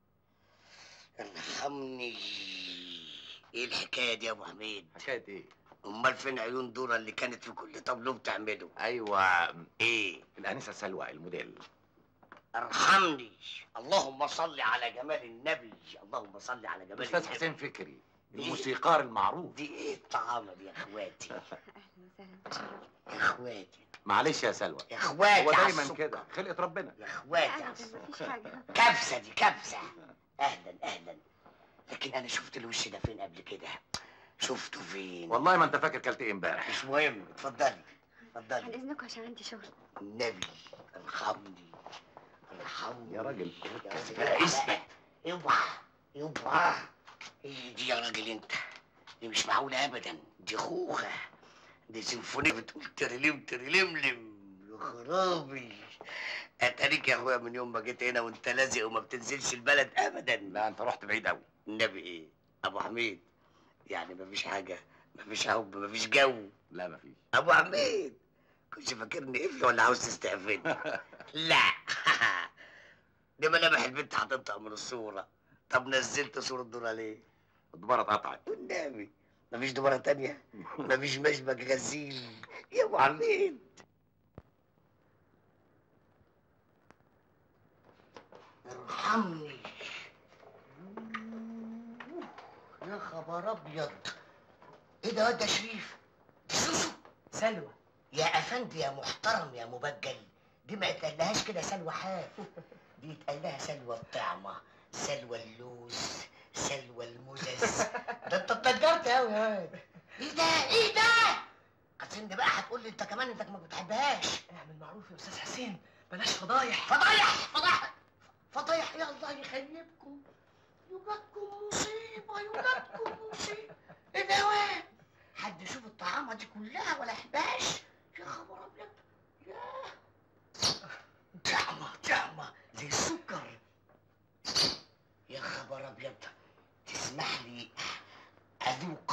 ارحمني. ايه الحكايه دي يا ابو حميد؟ حكايه ايه؟ امال فين عيون دورة اللي كانت في كل طابلوه بتعمله؟ ايوه. ايه؟ الانسه سلوى الموديل. ارحمني. اللهم صل على جمال النبي، اللهم صل على جمال الاستاذ النبي. حسين فكري الموسيقار المعروف. دي ايه الطعامه دي يا اخواتي؟ اهلا وسهلا، تشرفت. يا اخواتي معلش يا سلوى، يا اخواتي هو على دايما السكر. كده خلقة ربنا. يا اخواتي على ابدا السكر. مفيش حاجه. كبسه دي كبسه. اهلا اهلا. لكن انا شفت الوش ده فين قبل كده؟ شفته فين؟ والله ما انت فاكر كلت ايه امبارح. مش مهم، اتفضلي عن اتفضلي. اذنكم عشان عندي شغل. النبي ارحمني ارحمني يا راجل يا بس راجل. بقى اسمك. اوعى اوعى. ايه دي يا راجل انت؟ دي مش معقوله ابدا، دي خوخه، دي سيمفونيه بتقول تريليم تريلملم. يا خرابي. اتاريك يا اخويا من يوم ما جيت هنا وانت لازق وما بتنزلش البلد ابدا. لا انت رحت بعيد قوي. النبي ايه؟ ابو حميد، يعني مفيش حاجه، مفيش حب، مفيش جو. لا مفيش. ابو حميد كنت فاكرني قفل ولا عاوز تستقفلني؟ لا. دي ملامح البنت هتنطق من الصوره. طب نزلت صوره دورة ليه؟ الدبارة اتقطعت. والنبي مفيش دبارة تانية؟ مفيش مشبك غسيل يا ابو حميد؟ ارحمني. يا خبر ابيض. ايه ده واد يا شريف؟ دي سوسو. سلوى. يا افندي يا محترم يا مبجل، دي ما يتقالهاش كده سلوى حاف، دي يتقال لها سلوى الطعمه، سلوى اللوز، سلوى المزز. ده انت اتنجرت قوي يا واد. ايه ده ايه ده؟ قسمني بقى هتقول لي انت كمان انك ما بتحبهاش. اعمل معروف يا استاذ حسين، بلاش فضايح. فضايح فضايح فضايح. يا الله يخيبكم، يوجدكم مصيبه يوجدكم مصيبه. ايه ده يا واد؟ حد يشوف الطعامه دي كلها ولا يحبهاش؟ يا خبر ابيض. ياه طعمه طعمه زي السكر. يا خبر ابيض. تسمح لي اذوق؟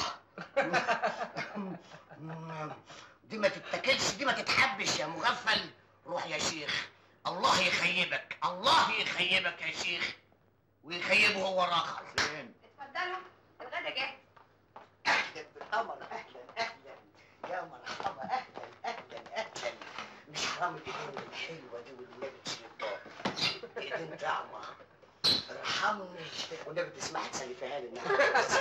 دي ما تتاكلش، دي ما تتحبش يا مغفل. روح يا شيخ، الله يخيبك، الله يخيبك يا شيخ، ويخيبه هو الاخر. فين؟ اتفضلوا الغدا جاهز. اهلا بالقمر، اهلا اهلا يا مرحبا، اهلا اهلا اهلا. مش حرام الايدين الحلوه دي والنبي الشيطان، ايدين طعمه. ارحمني والنبي تسمح تسلفها لي النهارده.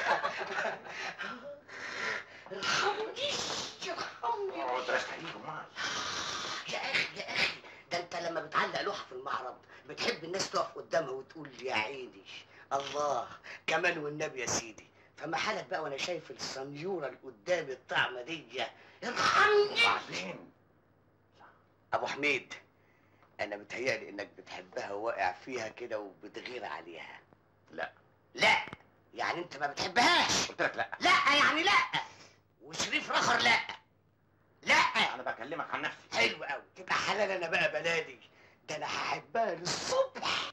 ارحمني ارحمني. اقعد ريح عليكم معاك. يا اخي يا اخي، ده انت لما بتعلق لوحه في المعرض بتحب الناس تقف قدامها وتقول يا عيني الله كمان والنبي يا سيدي. فما حالك بقى وانا شايف السنيوره اللي قدامي الطعمه دي؟ ارحمني. وبعدين ابو حميد، انا متهيألي انك بتحبها وواقع فيها كده وبتغير عليها. لا. لا يعني انت ما بتحبهاش؟ قلت لك لا. لا يعني لا. وشريف رخر لا. لا انا بكلمك عن نفسي. حلو قوي، تبقى حلال انا بقى بلالي، ده انا هحبها للصبح.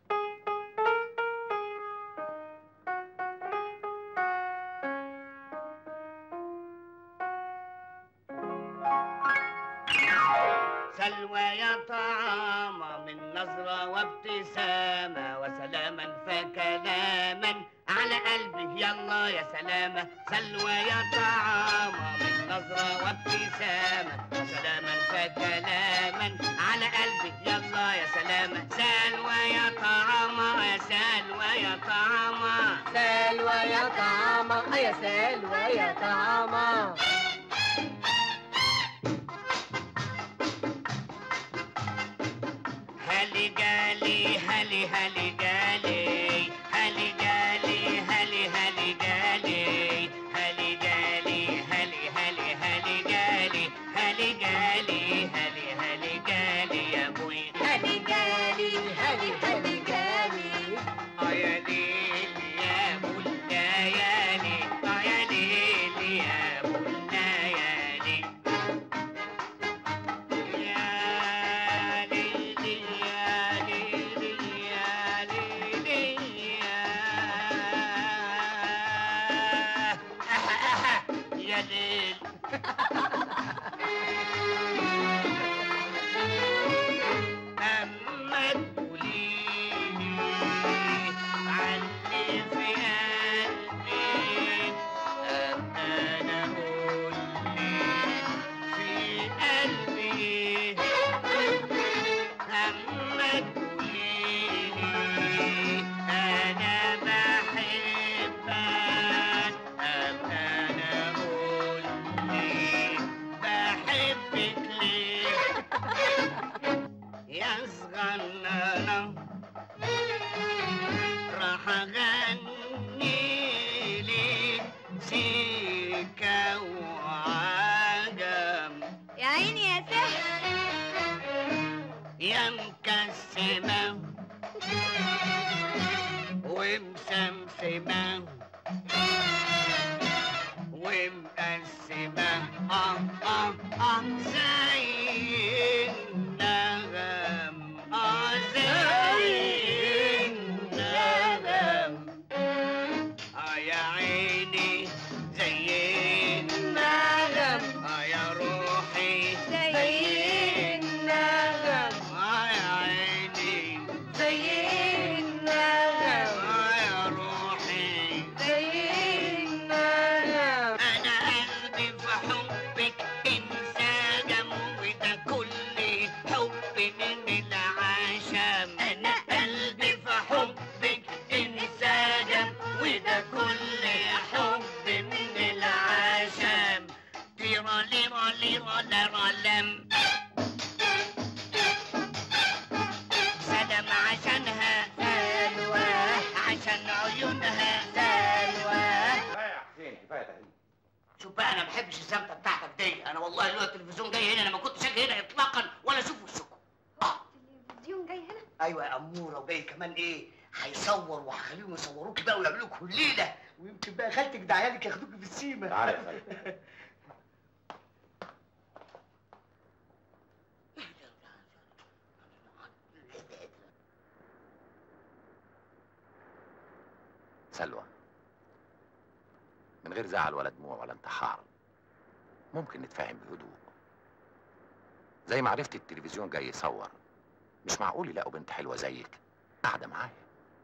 سلوى يا طعامة من نظرة وابتسامة وسلاما فكلاما على قلبي يلا يا سلامة. سلوى يا طعامة من نظرة وابتسامة وسلاما فكلاما على قلبي يلا يا سلامة. سلوى يا طعامة يا سلوى يا طعامة، سلوى يا طعامة يا سلوى يا طعامة. هلي جالي هلي هلي جالي هلي جالي هلي هلي جالي هلي جالي هلي هلي هلي جالي هلي جالي هلي هلي جالي يا ابوي. هلي جالي هلي هلي جالي. اه يا ليلي يا ابو الليالي، اه يا ليلي يا ابو الليالي. يا ليلي يا ليلي يا ليلي وحغني لك سكة وعجم. يا عيني يا سحر يا مكسمة ومسمسمة ومقسمة اه اه اه زي النغم، اه زي النغم. اه يا عيني زي النغم، اه يا روحي زي النغم، اه يا عيني زي النغم، اه يا روحي. زي النغم. أنا قلبي في حبك انسجم وده كل حب من العشم. أنا قلبي في حبك انسجم وده كل حب من العشم. تيرا ليرا ليرا ليرا لم سلام عشانها سلوى، عشان عيونها سلوى. كفايه يا حسين كفايه تهريج. شوف بقى انا ما بحبش الزمته بتاعتك دي. انا والله لولا التلفزيون جاي هنا انا ما كنتش اجي هنا اطلاقا ولا اشوف وشكم. اه التلفزيون جاي هنا؟ ايوه يا اموره، وجاي كمان ايه هيصور وهخليهم يصوروكي بقى ويعملوا لكم الليله، ويمكن بقى خالتك ده عيالك ياخدوكي في السيما. تعالى يا خالد. سلوى، من غير زعل ولا دموع ولا انتحار، ممكن نتفاهم بهدوء. زي ما عرفت التلفزيون جاي يصور، مش معقول يلاقوا بنت حلوه زيك قاعده معايا.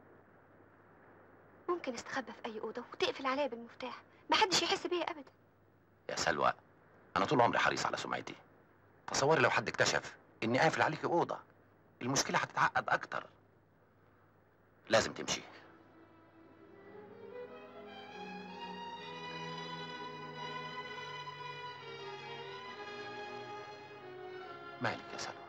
ممكن استخبى في اي اوضه وتقفل عليا بالمفتاح، محدش يحس بيا ابدا. يا سلوى، انا طول عمري حريص على سمعتي. تصوري لو حد اكتشف اني قافل عليكي اوضه، المشكله هتتعقد اكتر. لازم تمشي. مالك يا سلوى؟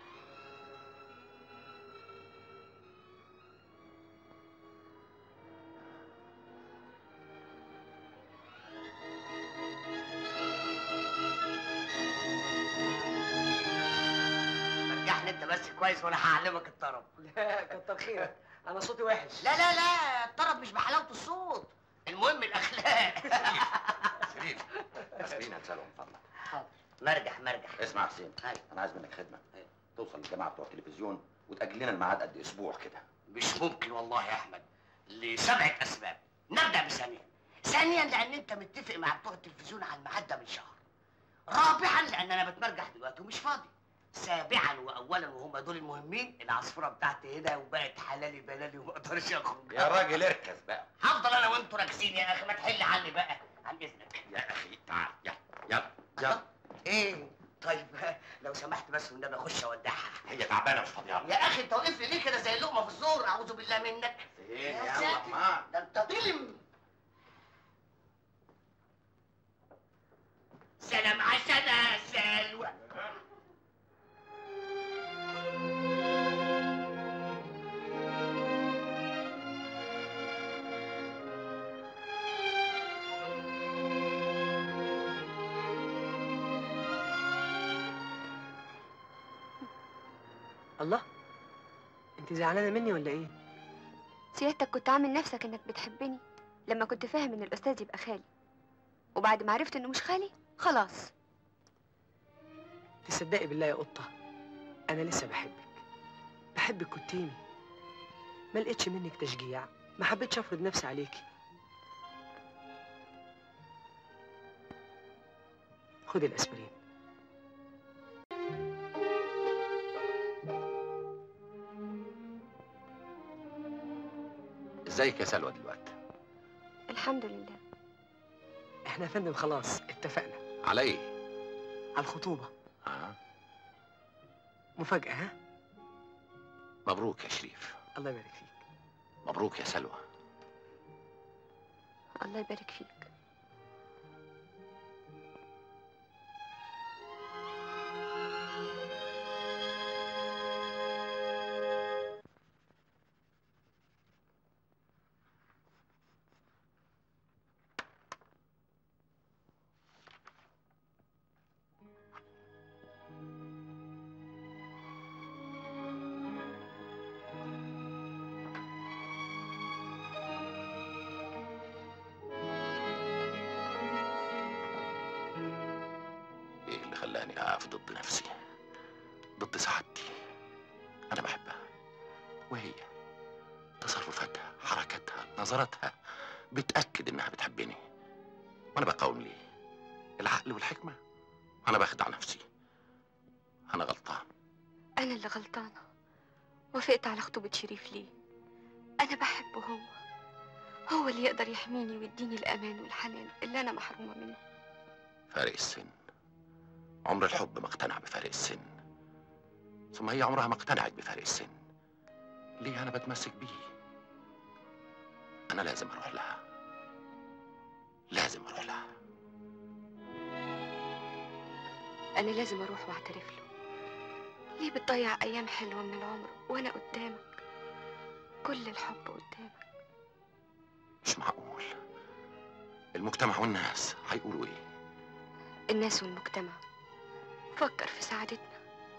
رجعني انت بس كويس وانا هعلمك الطرب. لا كتر خيرك، انا صوتي وحش. لا لا لا، الطرب مش بحلاوه الصوت، المهم الاخلاق. سيرين سيرين يا سلوى من فضلك. حاضر. مرجح مرجح. اسمع يا حسين، أيوة. انا عايز منك خدمه. أيوة. توصل للجماعه بتوع التلفزيون وتاجل لنا الميعاد قد اسبوع كده. مش ممكن والله يا احمد، لسبعه اسباب. نبدا بثانيا. ثانيا لان انت متفق مع بتوع التلفزيون على الميعاد ده من شهر. رابعا لان انا بتمرجح دلوقتي ومش فاضي. سابعا واولا وهم دول المهمين، العصفوره بتاعتي هنا وبقت حلالي بلالي وما اقدرش اخرج. يا راجل اركز بقى. هفضل انا وانتوا راكزين يا اخي، ما تحل عني بقى عن اذنك. يا اخي تعال، يلا يلا يلا. ايه طيب لو سمحت بس والنبي اخش اودعها. هي تعبانه مش فاضيه. يا اخي انت واقف لي ليه كده زي اللقمه في الزور؟ اعوذ بالله منك. حسين يا يلا ساتر، ما ده انت ظلم. سلام عشان سلوى. الله، انت زعلانه مني ولا ايه؟ سيادتك كنت عامل نفسك انك بتحبني لما كنت فاهم ان الاستاذ يبقى خالي، وبعد ما عرفت انه مش خالي خلاص. تصدقي بالله يا قطه، انا لسه بحبك بحبك كتيمي. ما لقيتش منك تشجيع، ما حبيتش افرض نفسي عليكي. خدي الاسبرين. ازيك يا سلوى دلوقتي؟ الحمد لله. احنا يا فندم خلاص اتفقنا على ايه؟ على الخطوبه. اه مفاجاه ها؟ مبروك يا شريف. الله يبارك فيك. مبروك يا سلوى. الله يبارك فيك. خلاني اقف ضد نفسي، ضد سعادتي. انا بحبها، وهي تصرفاتها، حركاتها، نظراتها بتأكد انها بتحبني. وانا بقاوم ليه؟ العقل والحكمة؟ انا بخدع نفسي. انا غلطان. أنا اللي غلطانة، وافقت على خطوبة شريف ليه؟ أنا بحبه هو، هو اللي يقدر يحميني ويديني الأمان والحنان اللي أنا محرومة منه. فارق السن، عمر الحب ما اقتنع بفارق السن، ثم هي عمرها ما اقتنعت بفارق السن. ليه انا بتمسك بيه؟ انا لازم اروح لها، لازم اروح لها. أنا لازم أروح وأعترف له. ليه بتضيع أيام حلوة من العمر وأنا قدامك؟ كل الحب قدامك. مش معقول. المجتمع والناس هيقولوا ايه؟ الناس والمجتمع، فكر في سعادتنا.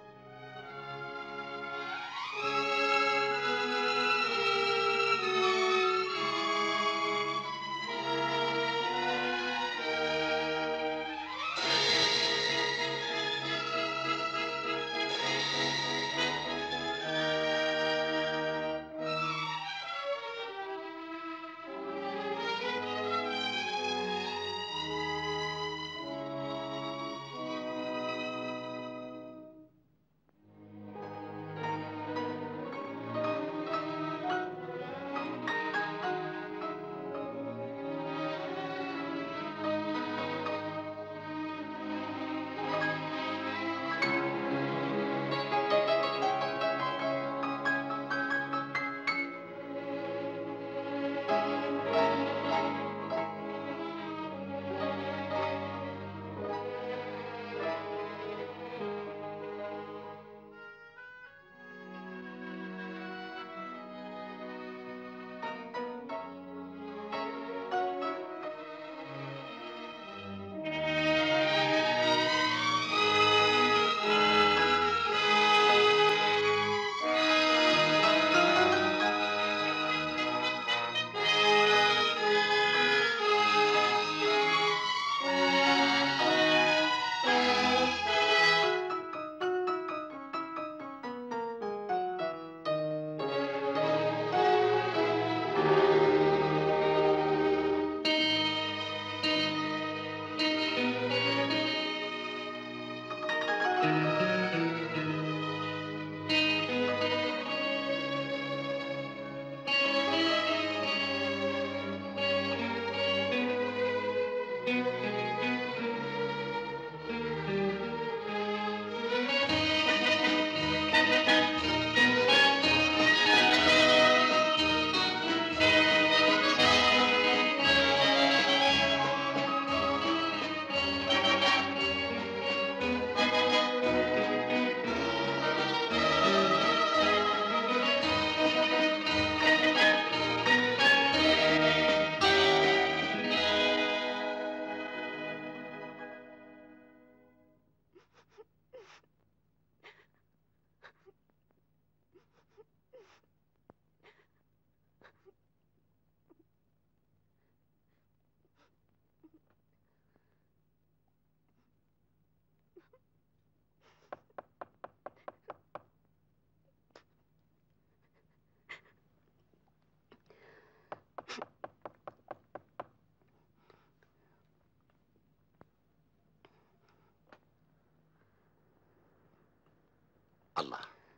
الله،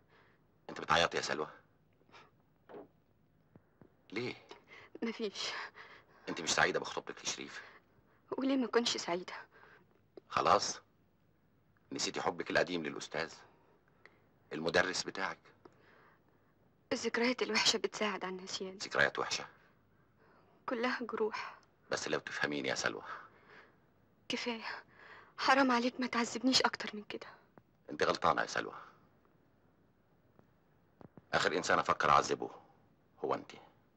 انت بتعيط يا سلوى؟ ليه؟ مفيش. انت مش سعيده بخطوبتك لشريف؟ وليه ما كنش سعيدة؟ خلاص نسيتي حبك القديم للاستاذ المدرس بتاعك؟ الذكريات الوحشة بتساعد على النسيان. ذكريات وحشه؟ كلها جروح. بس لو تفهميني يا سلوى. كفاية، حرام عليك ما تعذبنيش أكتر من كده. انت غلطانه يا سلوى. اخر انسان افكر اعذبه هو انت.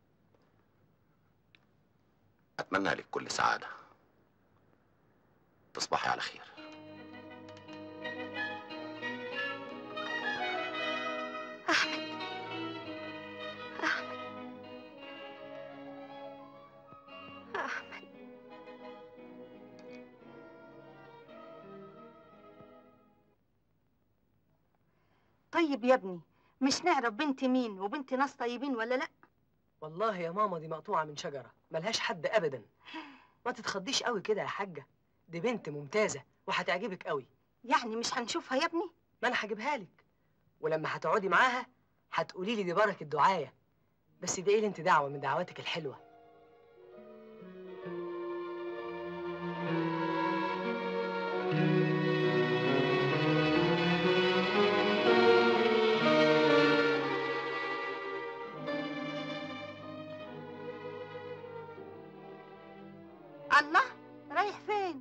اتمنى لك كل سعاده. تصبحي على خير. أحمد، أحمد، أحمد. طيب يا ابني، مش نعرف بنت مين وبنت ناس طيبين ولا لا؟ والله يا ماما دي مقطوعه من شجره ملهاش حد ابدا. ما تتخضيش قوي كده يا حاجه، دي بنت ممتازه وهتعجبك قوي. يعني مش هنشوفها يا ابني؟ ما انا هجيبها لك، ولما هتقعدي معاها هتقولي لي دي بركه دعايه. بس ادعي لي انت دعوه من دعواتك الحلوه. الله، رايح فين؟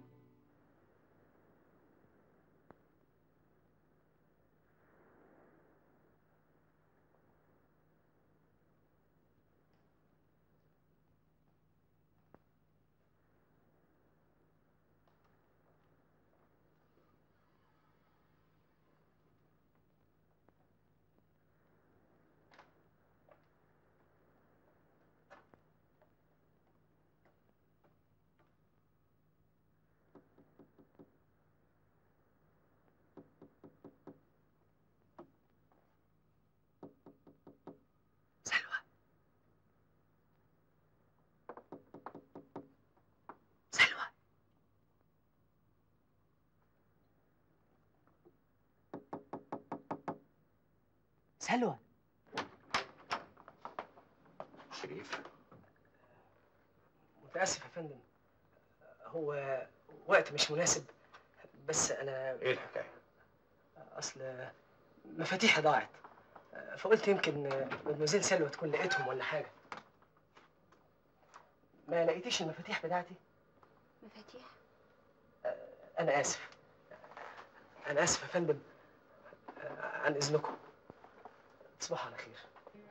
سلوى، سلوى، سلوى. شريف، متاسف يا فندم، هو وقت مش مناسب، بس انا ايه الحكايه؟ اصل مفاتيحي ضاعت، فقلت يمكن مدموزيل سلوى تكون لقيتهم ولا حاجه. ما لقيتيش المفاتيح بتاعتي؟ مفاتيح؟ انا اسف، انا اسف يا فندم، عن اذنكم. تصبحوا على خير.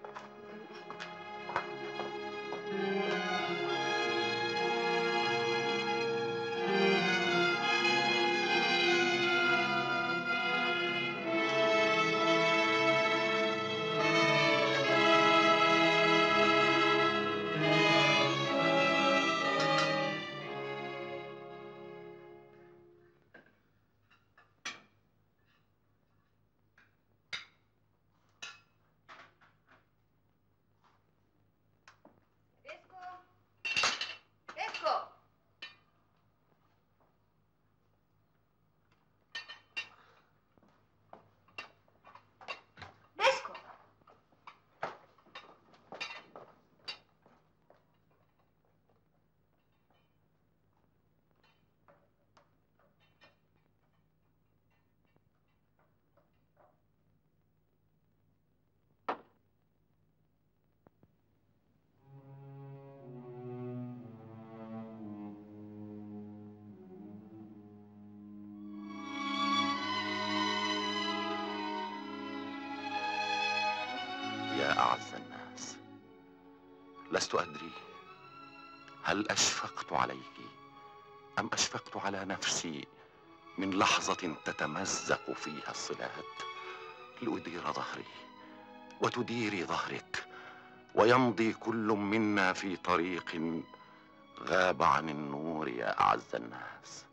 يا أعز الناس، لست أدري هل أشفقت عليك أم أشفقت على نفسي من لحظة تتمزق فيها الصلات لأدير ظهري وتديري ظهرك، ويمضي كل منا في طريق غاب عن النور يا أعز الناس.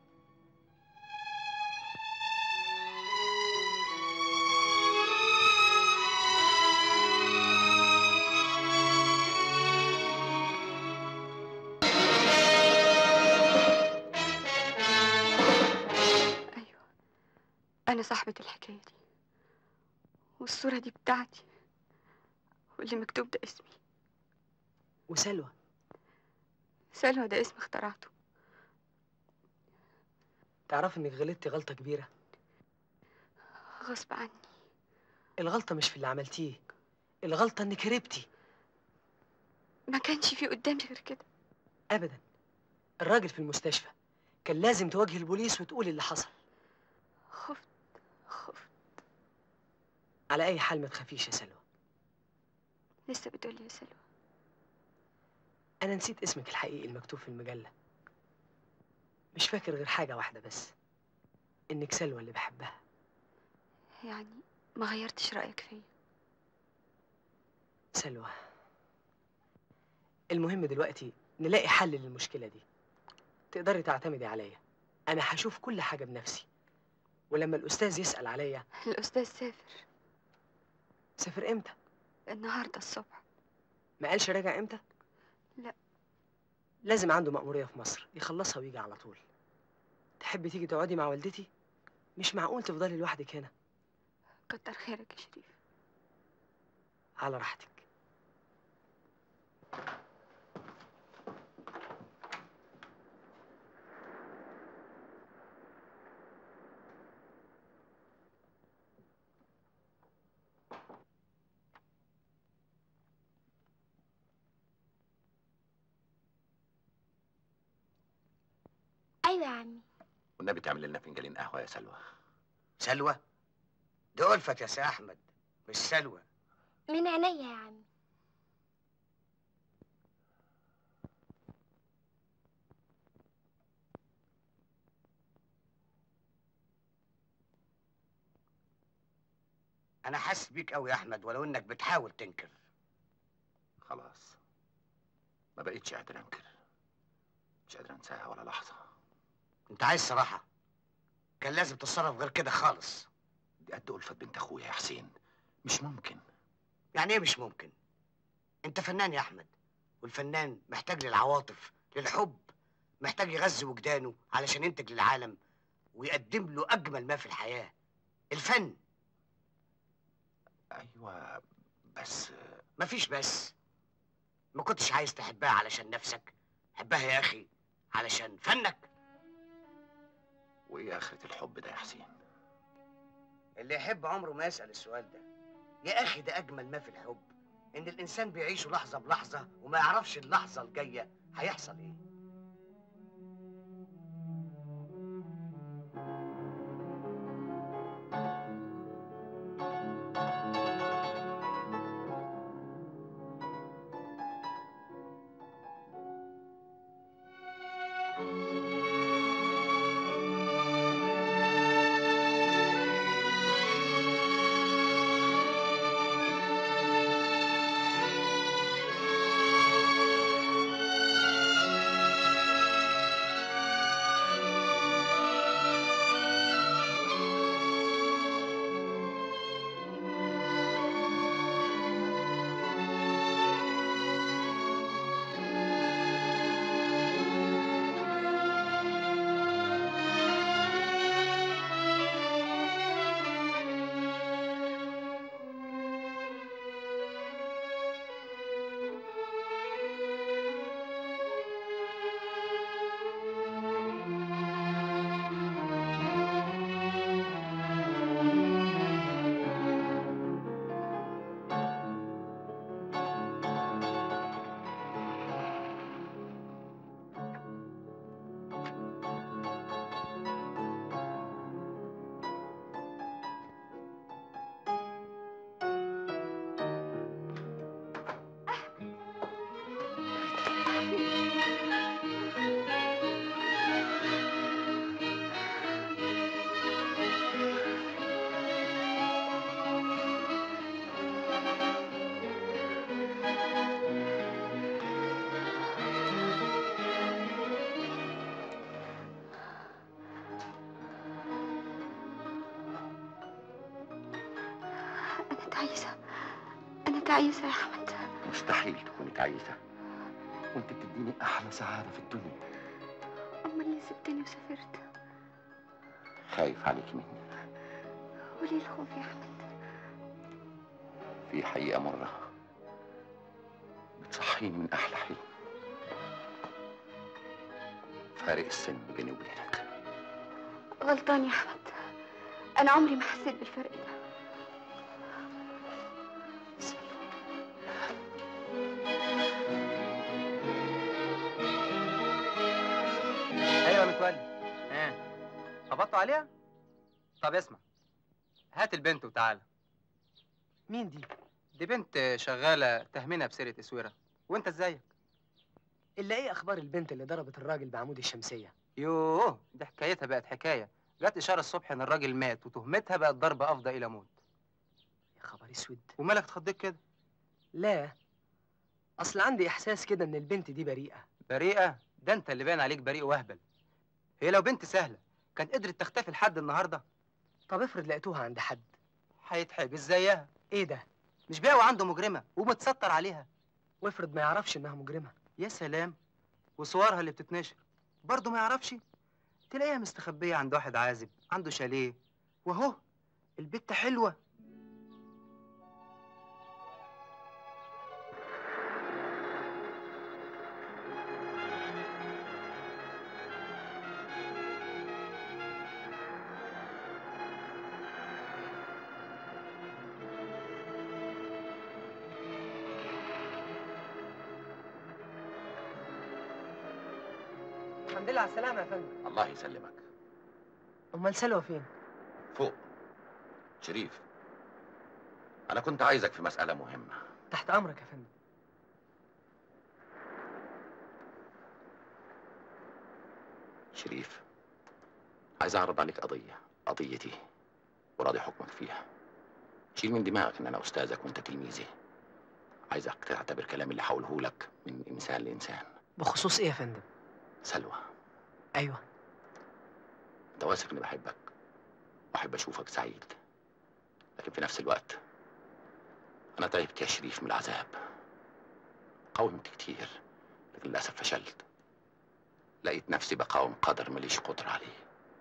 أنا صاحبة الحكاية دي، والصورة دي بتاعتي، واللي مكتوب ده اسمي. وسلوى؟ سلوى ده اسم اخترعته. تعرفي إنك غلطتي غلطة كبيرة؟ غصب عني. الغلطة مش في اللي عملتيه، الغلطة إنك هربتي. ما كانش في قدامي غير كده. أبدا، الراجل في المستشفى كان لازم تواجهي البوليس وتقولي اللي حصل. خفت خفت. على أي حال ما تخافيش يا سلوى. لسه بتقولي يا سلوى؟ أنا نسيت اسمك الحقيقي المكتوب في المجلة. مش فاكر غير حاجة واحدة بس، إنك سلوى اللي بحبها. يعني ما غيرتش رأيك فيا؟ سلوى، المهم دلوقتي نلاقي حل للمشكلة دي. تقدري تعتمدي عليا، أنا هشوف كل حاجة بنفسي، ولما الأستاذ يسأل عليا. الأستاذ سافر. سافر امتى؟ النهارده الصبح. ما قالش راجع امتى؟ لا. لازم عنده مأمورية في مصر يخلصها ويجي على طول. تحبي تيجي تقعدي مع والدتي؟ مش معقول تفضلي لوحدك هنا. كتر خيرك يا شريف. على راحتك. ايوه يا عمي. والنبي تعمل لنا فنجانين قهوه يا سلوى. سلوى؟ دي ألفت يا سي أحمد، مش سلوى. من عينيا يا عمي. أنا حاسس بيك أوي يا أحمد ولو إنك بتحاول تنكر. خلاص ما بقيتش قادر انكر، مش قادر انساها ولا لحظه. أنت عايز صراحة، كان لازم تتصرف غير كده خالص. دي قد ألفت بنت اخويا يا حسين، مش ممكن. يعني إيه مش ممكن؟ أنت فنان يا أحمد، والفنان محتاج للعواطف، للحب، محتاج يغذي وجدانه علشان ينتج للعالم ويقدم له أجمل ما في الحياة، الفن. ايوه بس مفيش بس. ما كنتش عايز تحبها علشان نفسك، حبها يا أخي علشان فنك. وايه اخرة الحب ده يا حسين؟ اللي يحب عمره ما يسأل السؤال ده يا أخي. ده أجمل ما في الحب إن الإنسان بيعيشه لحظة بلحظة وما يعرفش اللحظة الجاية هيحصل إيه. تعيسة، أنا تعيسة يا أحمد. مستحيل تكوني تعيسة، وانت بتديني أحلى سعادة في الدنيا. أمال ليه سبتني وسافرت؟ خايف عليك مني. وليه الخوف يا أحمد؟ في حقيقة مرة بتصحيني من أحلى حلم. فارق السن بيني وبينك. غلطان يا أحمد، أنا عمري ما حسيت بالفرق ده. ايوه يا متولي. ها خبطتوا عليها؟ طب اسمع، هات البنت وتعالى. مين دي؟ دي بنت شغاله تهمينها بسيره اسوره، وانت ازيك؟ إلا إيه أخبار البنت اللي ضربت الراجل بعمود الشمسية؟ يوه دي حكايتها بقت حكايه، جت اشاره الصبح ان الراجل مات وتهمتها بقت ضرب افضى الى موت. يا خبر اسود. ومالك اتخضيت كده؟ لا، أصل عندي إحساس كده إن البنت دي بريئة. بريئه؟ ده انت اللي باين عليك بريء وهبل. هي لو بنت سهله كانت قدرت تختفي لحد النهارده. طب افرض لقيتوها عند حد؟ هيتحبس زيها. ايه ده؟ مش بيقوى عنده مجرمه ومتستر عليها. وافرض ما يعرفش انها مجرمه؟ يا سلام، وصورها اللي بتتنشر برضه ما يعرفش؟ تلاقيها مستخبيه عند واحد عازب عنده شاليه، واهو البت حلوه. الحمد لله على السلامه يا فندم. الله يسلمك. امال سلوى فين؟ فوق. شريف، انا كنت عايزك في مسألة مهمة. تحت امرك يا فندم. شريف، عايز اعرض عليك قضية، قضيتي، وراضي حكمك فيها. شيل من دماغك ان انا استاذك وانت تلميذي. عايزك تعتبر كلامي اللي هقوله لك من انسان لانسان. بخصوص ايه يا فندم؟ سلوى. ايوه. انت واثق اني بحبك واحب اشوفك سعيد، لكن في نفس الوقت انا تعبت يا شريف من العذاب. قاومت كتير لكن للاسف فشلت. لقيت نفسي بقاوم قدر ماليش قدرة عليه.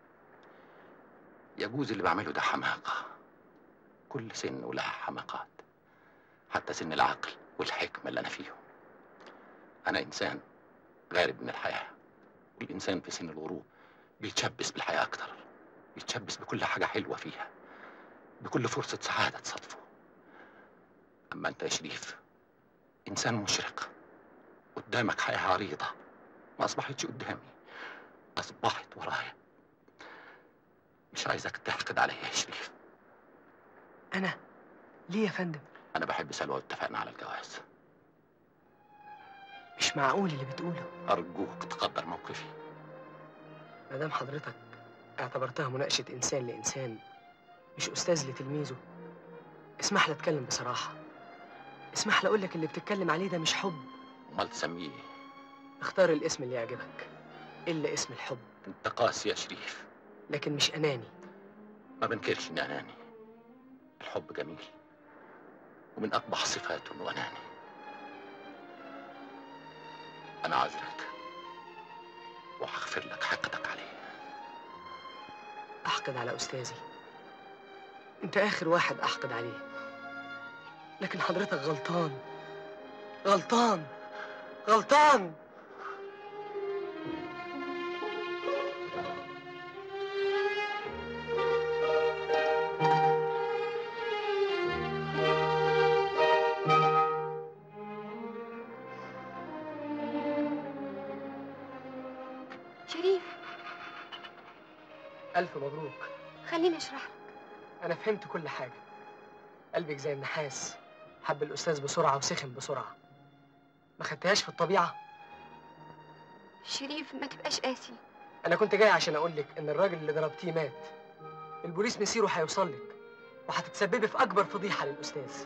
يجوز اللي بعمله ده حماقة، كل سن ولها حماقات، حتى سن العقل والحكمة اللي أنا فيهم. أنا إنسان غارب من الحياة، والإنسان في سن الغروب بيتشبث بالحياة أكتر، بيتشبث بكل حاجة حلوة فيها، بكل فرصة سعادة تصادفه. أما أنت يا شريف إنسان مشرق، قدامك حياة عريضة ما أصبحتش قدامي، أصبحت ورايا. مش عايزك تحقد عليا يا شريف. انا؟ ليه يا فندم؟ أنا بحب سلوى واتفقنا على الجواز. مش معقول اللي بتقوله. أرجوك تقدر موقفي. ما دام حضرتك اعتبرتها مناقشة إنسان لإنسان مش أستاذ لتلميذه، اسمح لي أتكلم بصراحة. اسمح لي أقول لك اللي بتتكلم عليه ده مش حب. أمال تسميه إيه؟ اختار الاسم اللي يعجبك إلا اسم الحب. أنت قاسي يا شريف. لكن مش أناني. ما بنكرش إني أناني. الحب جميل ومن أقبح صفاته إنه أناني. أنا عذرك وهغفر لك حقدك عليه. أحقد على أستاذي؟ أنت آخر واحد أحقد عليه. لكن حضرتك غلطان غلطان غلطان. شريف، ألف مبروك. خليني اشرح لك. أنا فهمت كل حاجة. قلبك زي النحاس، حب الأستاذ بسرعة وسخن بسرعة. ما خدتهاش في الطبيعة؟ شريف ما تبقاش قاسي. أنا كنت جاي عشان أقول لك إن الراجل اللي ضربتيه مات. البوليس مسيره هيوصل لك وهتتسببي في أكبر فضيحة للأستاذ.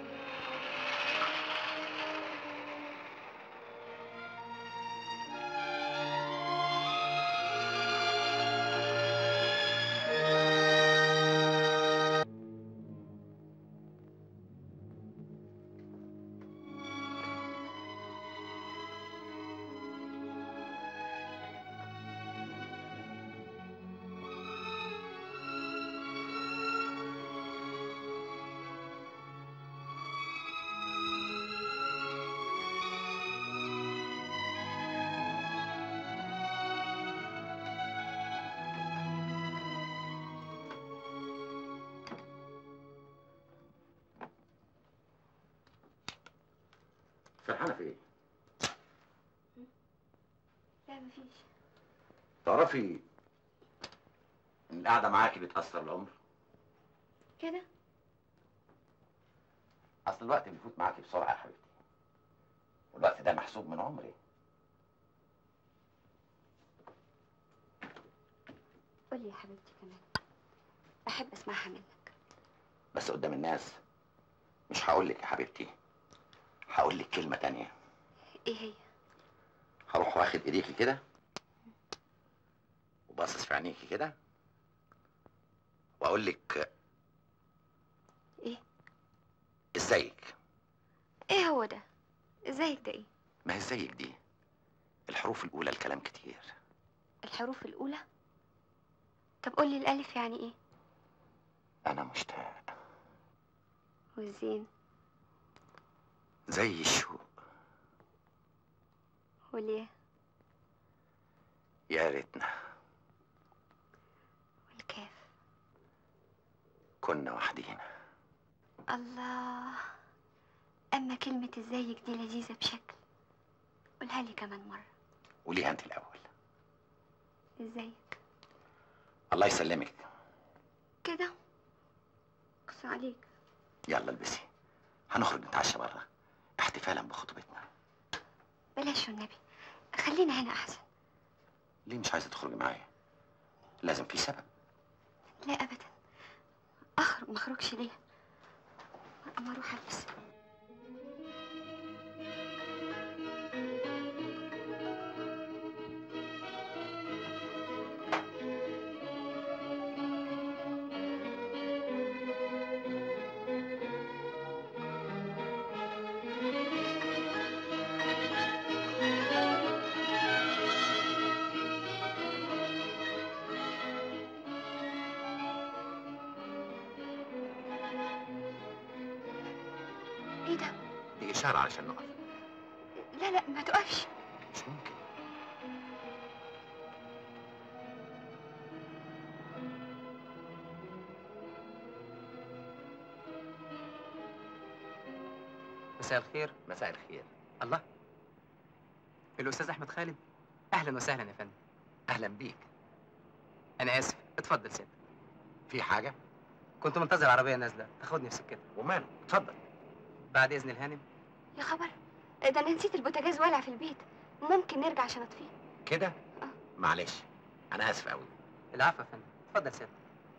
فرحانة في إيه؟ لا مفيش. تعرفي إن القعدة معاكي بتأثر العمر؟ كده؟ أصل الوقت بيفوت معاكي بسرعة يا حبيبتي، والوقت ده محسوب من عمري. قولي يا حبيبتي كمان، بحب اسمعها منك. بس قدام الناس مش هقول لك يا حبيبتي، هقول لك كلمة تانية. ايه هي؟ هروح واخد ايديكي كده وباصص في عينيكي كده واقول لك ايه؟ ازاي ازيك؟ ايه هو ده؟ ازيك ده ايه؟ ما هي ازيك دي الحروف الاولى الكلام كتير. الحروف الاولى؟ طب قولي الالف يعني ايه؟ انا مشتاق. والزين؟ زي الشوق. والياء؟ يا ريتنا. والكاف؟ كنا وحدينا. الله، اما كلمة ازيك دي لذيذة بشكل. قولها لي كمان مرة. قوليها انت الاول. ازيك؟ الله يسلمك. كده؟ قص عليك. يلا البسي، هنخرج نتعشى بره احتفالا بخطوبتنا. بلاش والنبي، خلينا هنا احسن. ليه مش عايزه تخرجي معايا؟ لازم في سبب. لا ابدا، اخرج ما اخرجش ليه؟ اما اروح البس. ايه ده؟ دي اشاره علشان نقف. لا لا ما تقفش. مش ممكن. مساء الخير. مساء الخير. الله، الاستاذ احمد خالد. اهلا وسهلا يا فندم. اهلا بيك. انا اسف، اتفضل سيادتك. في حاجه؟ كنت منتظر عربيه نازله تاخدني في سكتها. وماله، اتفضل. بعد اذن الهانم. يا خبر، ده انا نسيت البوتاجاز ولع في البيت. ممكن نرجع عشان اطفيه؟ كده؟ اه. معلش، انا اسف قوي. العفو يا فندم، اتفضل سيادتك.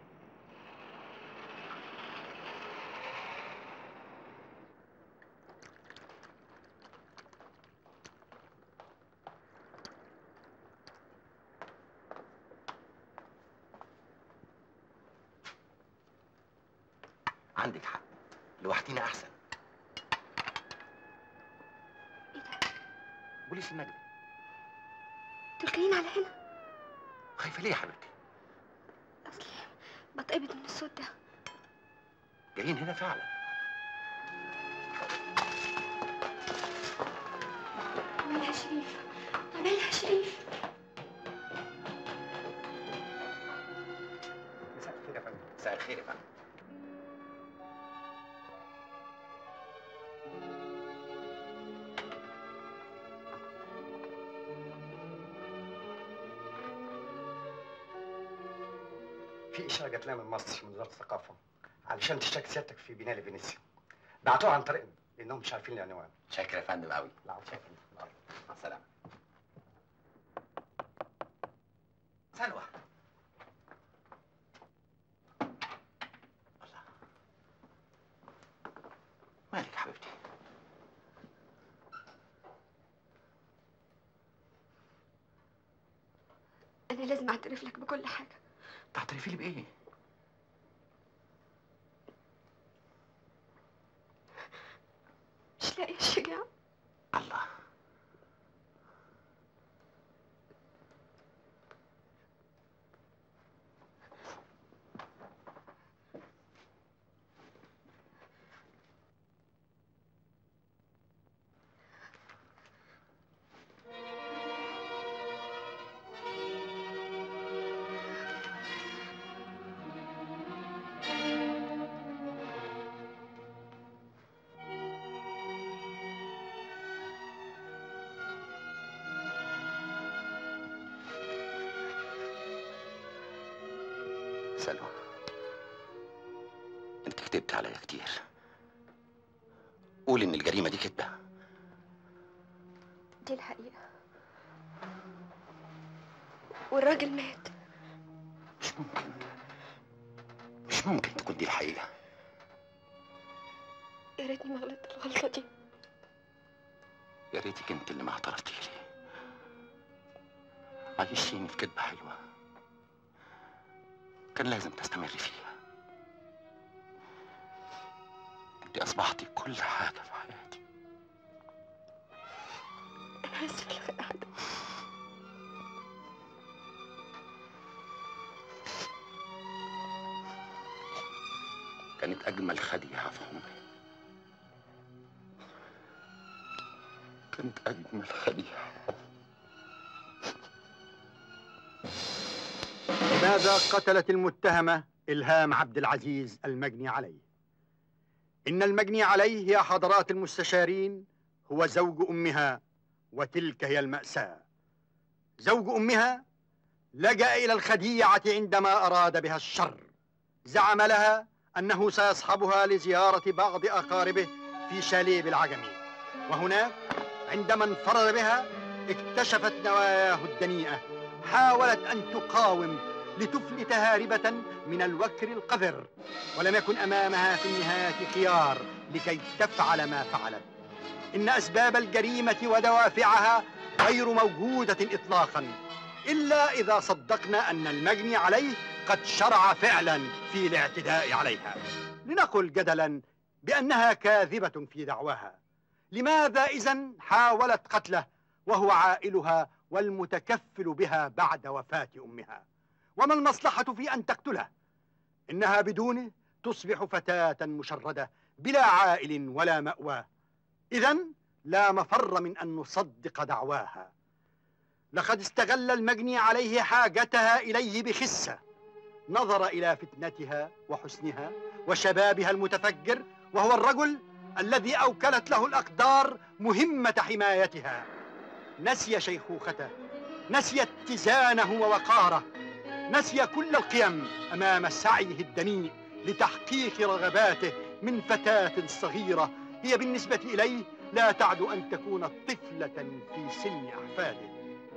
عندك حق، لوحدينا احسن. ايه ده؟ بوليس المجد. دول جايين على هنا؟ خايفه ليه يا حبيبتي؟ اصلي بتقبض من الصوت ده. جايين هنا فعلا. عملها شريف، عملها شريف. مساء الخير يا فندم. مساء الخير يا فندم. في إشارة جات لنا من مصر من وزارة الثقافة علشان تشترك سيادتك في بناء فينيسيا. بعتوها عن طريقنا لأنهم مش عارفين العنوان. شاكر يا فندم قوي. لا شاكر. مع السلامة. سلوى. الله، مالك يا حبيبتي؟ انا لازم اعترف لك بكل حاجه. تعترفي لي بايه؟ مش لاقي الشجاعه. الله، سلوى، انت كدبت عليا كتير. قولي ان الجريمه دي كدبه. دي الحقيقه، والراجل مات. مش ممكن، مش ممكن تكون دي الحقيقه. يا ريتني ما غلطت الغلطه دي. يا ريتك انت اللي ما اعترفتي لي. عايشيني في كدبه حلوه كان لازم تستمر فيها. انت اصبحتي كل حاجه في حياتي. انا اسفه الخداع ده. كانت اجمل خديعه في عمري. كانت اجمل خديعه. لماذا قتلت المتهمة إلهام عبد العزيز المجني عليه؟ إن المجني عليه يا حضرات المستشارين هو زوج أمها، وتلك هي المأساة. زوج أمها لجأ إلى الخديعة عندما أراد بها الشر. زعم لها أنه سيصحبها لزيارة بعض أقاربه في شاليه بالعجمي، وهناك عندما انفرد بها اكتشفت نواياه الدنيئة. حاولت أن تقاوم لتفلت هاربة من الوكر القذر، ولم يكن أمامها في النهاية خيار لكي تفعل ما فعلت. إن أسباب الجريمة ودوافعها غير موجودة إطلاقا، إلا إذا صدقنا أن المجني عليه قد شرع فعلا في الاعتداء عليها. لنقل جدلا بأنها كاذبة في دعواها. لماذا إذن حاولت قتله وهو عائلها والمتكفل بها بعد وفاة أمها؟ وما المصلحة في أن تقتله؟ إنها بدونه تصبح فتاة مشردة بلا عائل ولا مأوى. إذن لا مفر من أن نصدق دعواها. لقد استغل المجني عليه حاجتها إليه بخسة. نظر إلى فتنتها وحسنها وشبابها المتفجر، وهو الرجل الذي أوكلت له الأقدار مهمة حمايتها. نسي شيخوخته، نسي اتزانه ووقاره، نسي كل القيم أمام سعيه الدنيء لتحقيق رغباته من فتاة صغيرة هي بالنسبة إليه لا تعد أن تكون طفلة في سن أحفاده.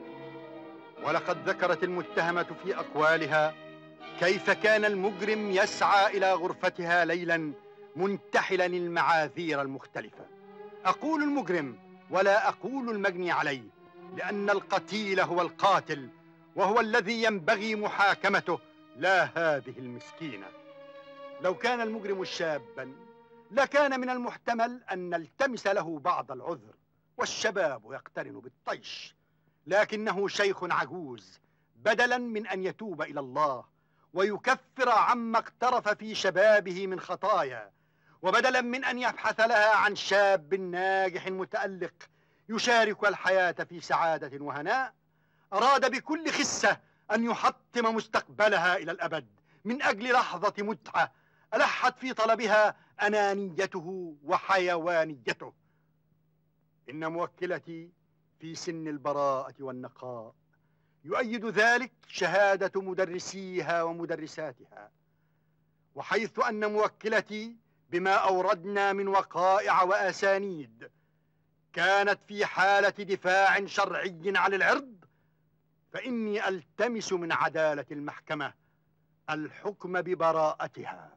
ولقد ذكرت المتهمة في أقوالها كيف كان المجرم يسعى إلى غرفتها ليلا منتحلا المعاذير المختلفة. أقول المجرم ولا أقول المجني عليه، لأن القتيل هو القاتل، وهو الذي ينبغي محاكمته لا هذه المسكينة. لو كان المجرم شابا لكان من المحتمل أن نلتمس له بعض العذر، والشباب يقترن بالطيش. لكنه شيخ عجوز، بدلا من أن يتوب إلى الله ويكفر عما اقترف في شبابه من خطايا، وبدلا من أن يبحث لها عن شاب ناجح متألق يشارك الحياة في سعادة وهناء، أراد بكل خسة أن يحطم مستقبلها إلى الأبد من أجل لحظة متعة ألحت في طلبها أنانيته وحيوانيته. إن موكلتي في سن البراءة والنقاء، يؤيد ذلك شهادة مدرسيها ومدرساتها. وحيث أن موكلتي بما أوردنا من وقائع وأسانيد كانت في حالة دفاع شرعي عن العرض، فإني ألتمس من عدالة المحكمة الحكم ببراءتها.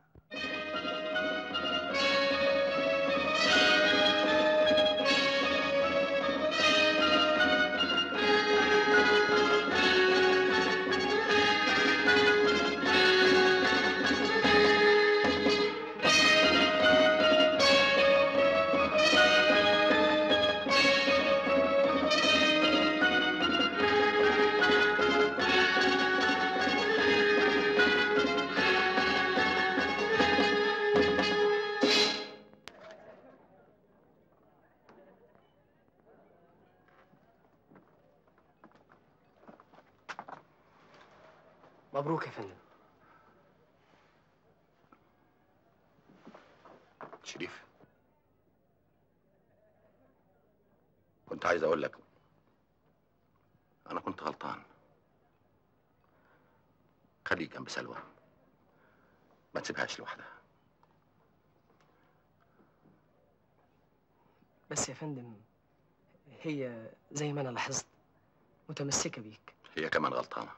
مبروك يا فندم. شريف، كنت عايز اقول لك انا كنت غلطان. خليك جنب سلوى، ما تسيبهاش لوحدها. بس يا فندم هي زي ما انا لاحظت متمسكة بيك. هي كمان غلطانة،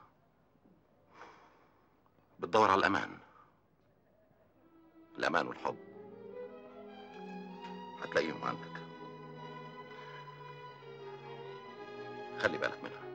بتدور على الأمان. الأمان والحب هتلاقيهم عندك، خلي بالك منها.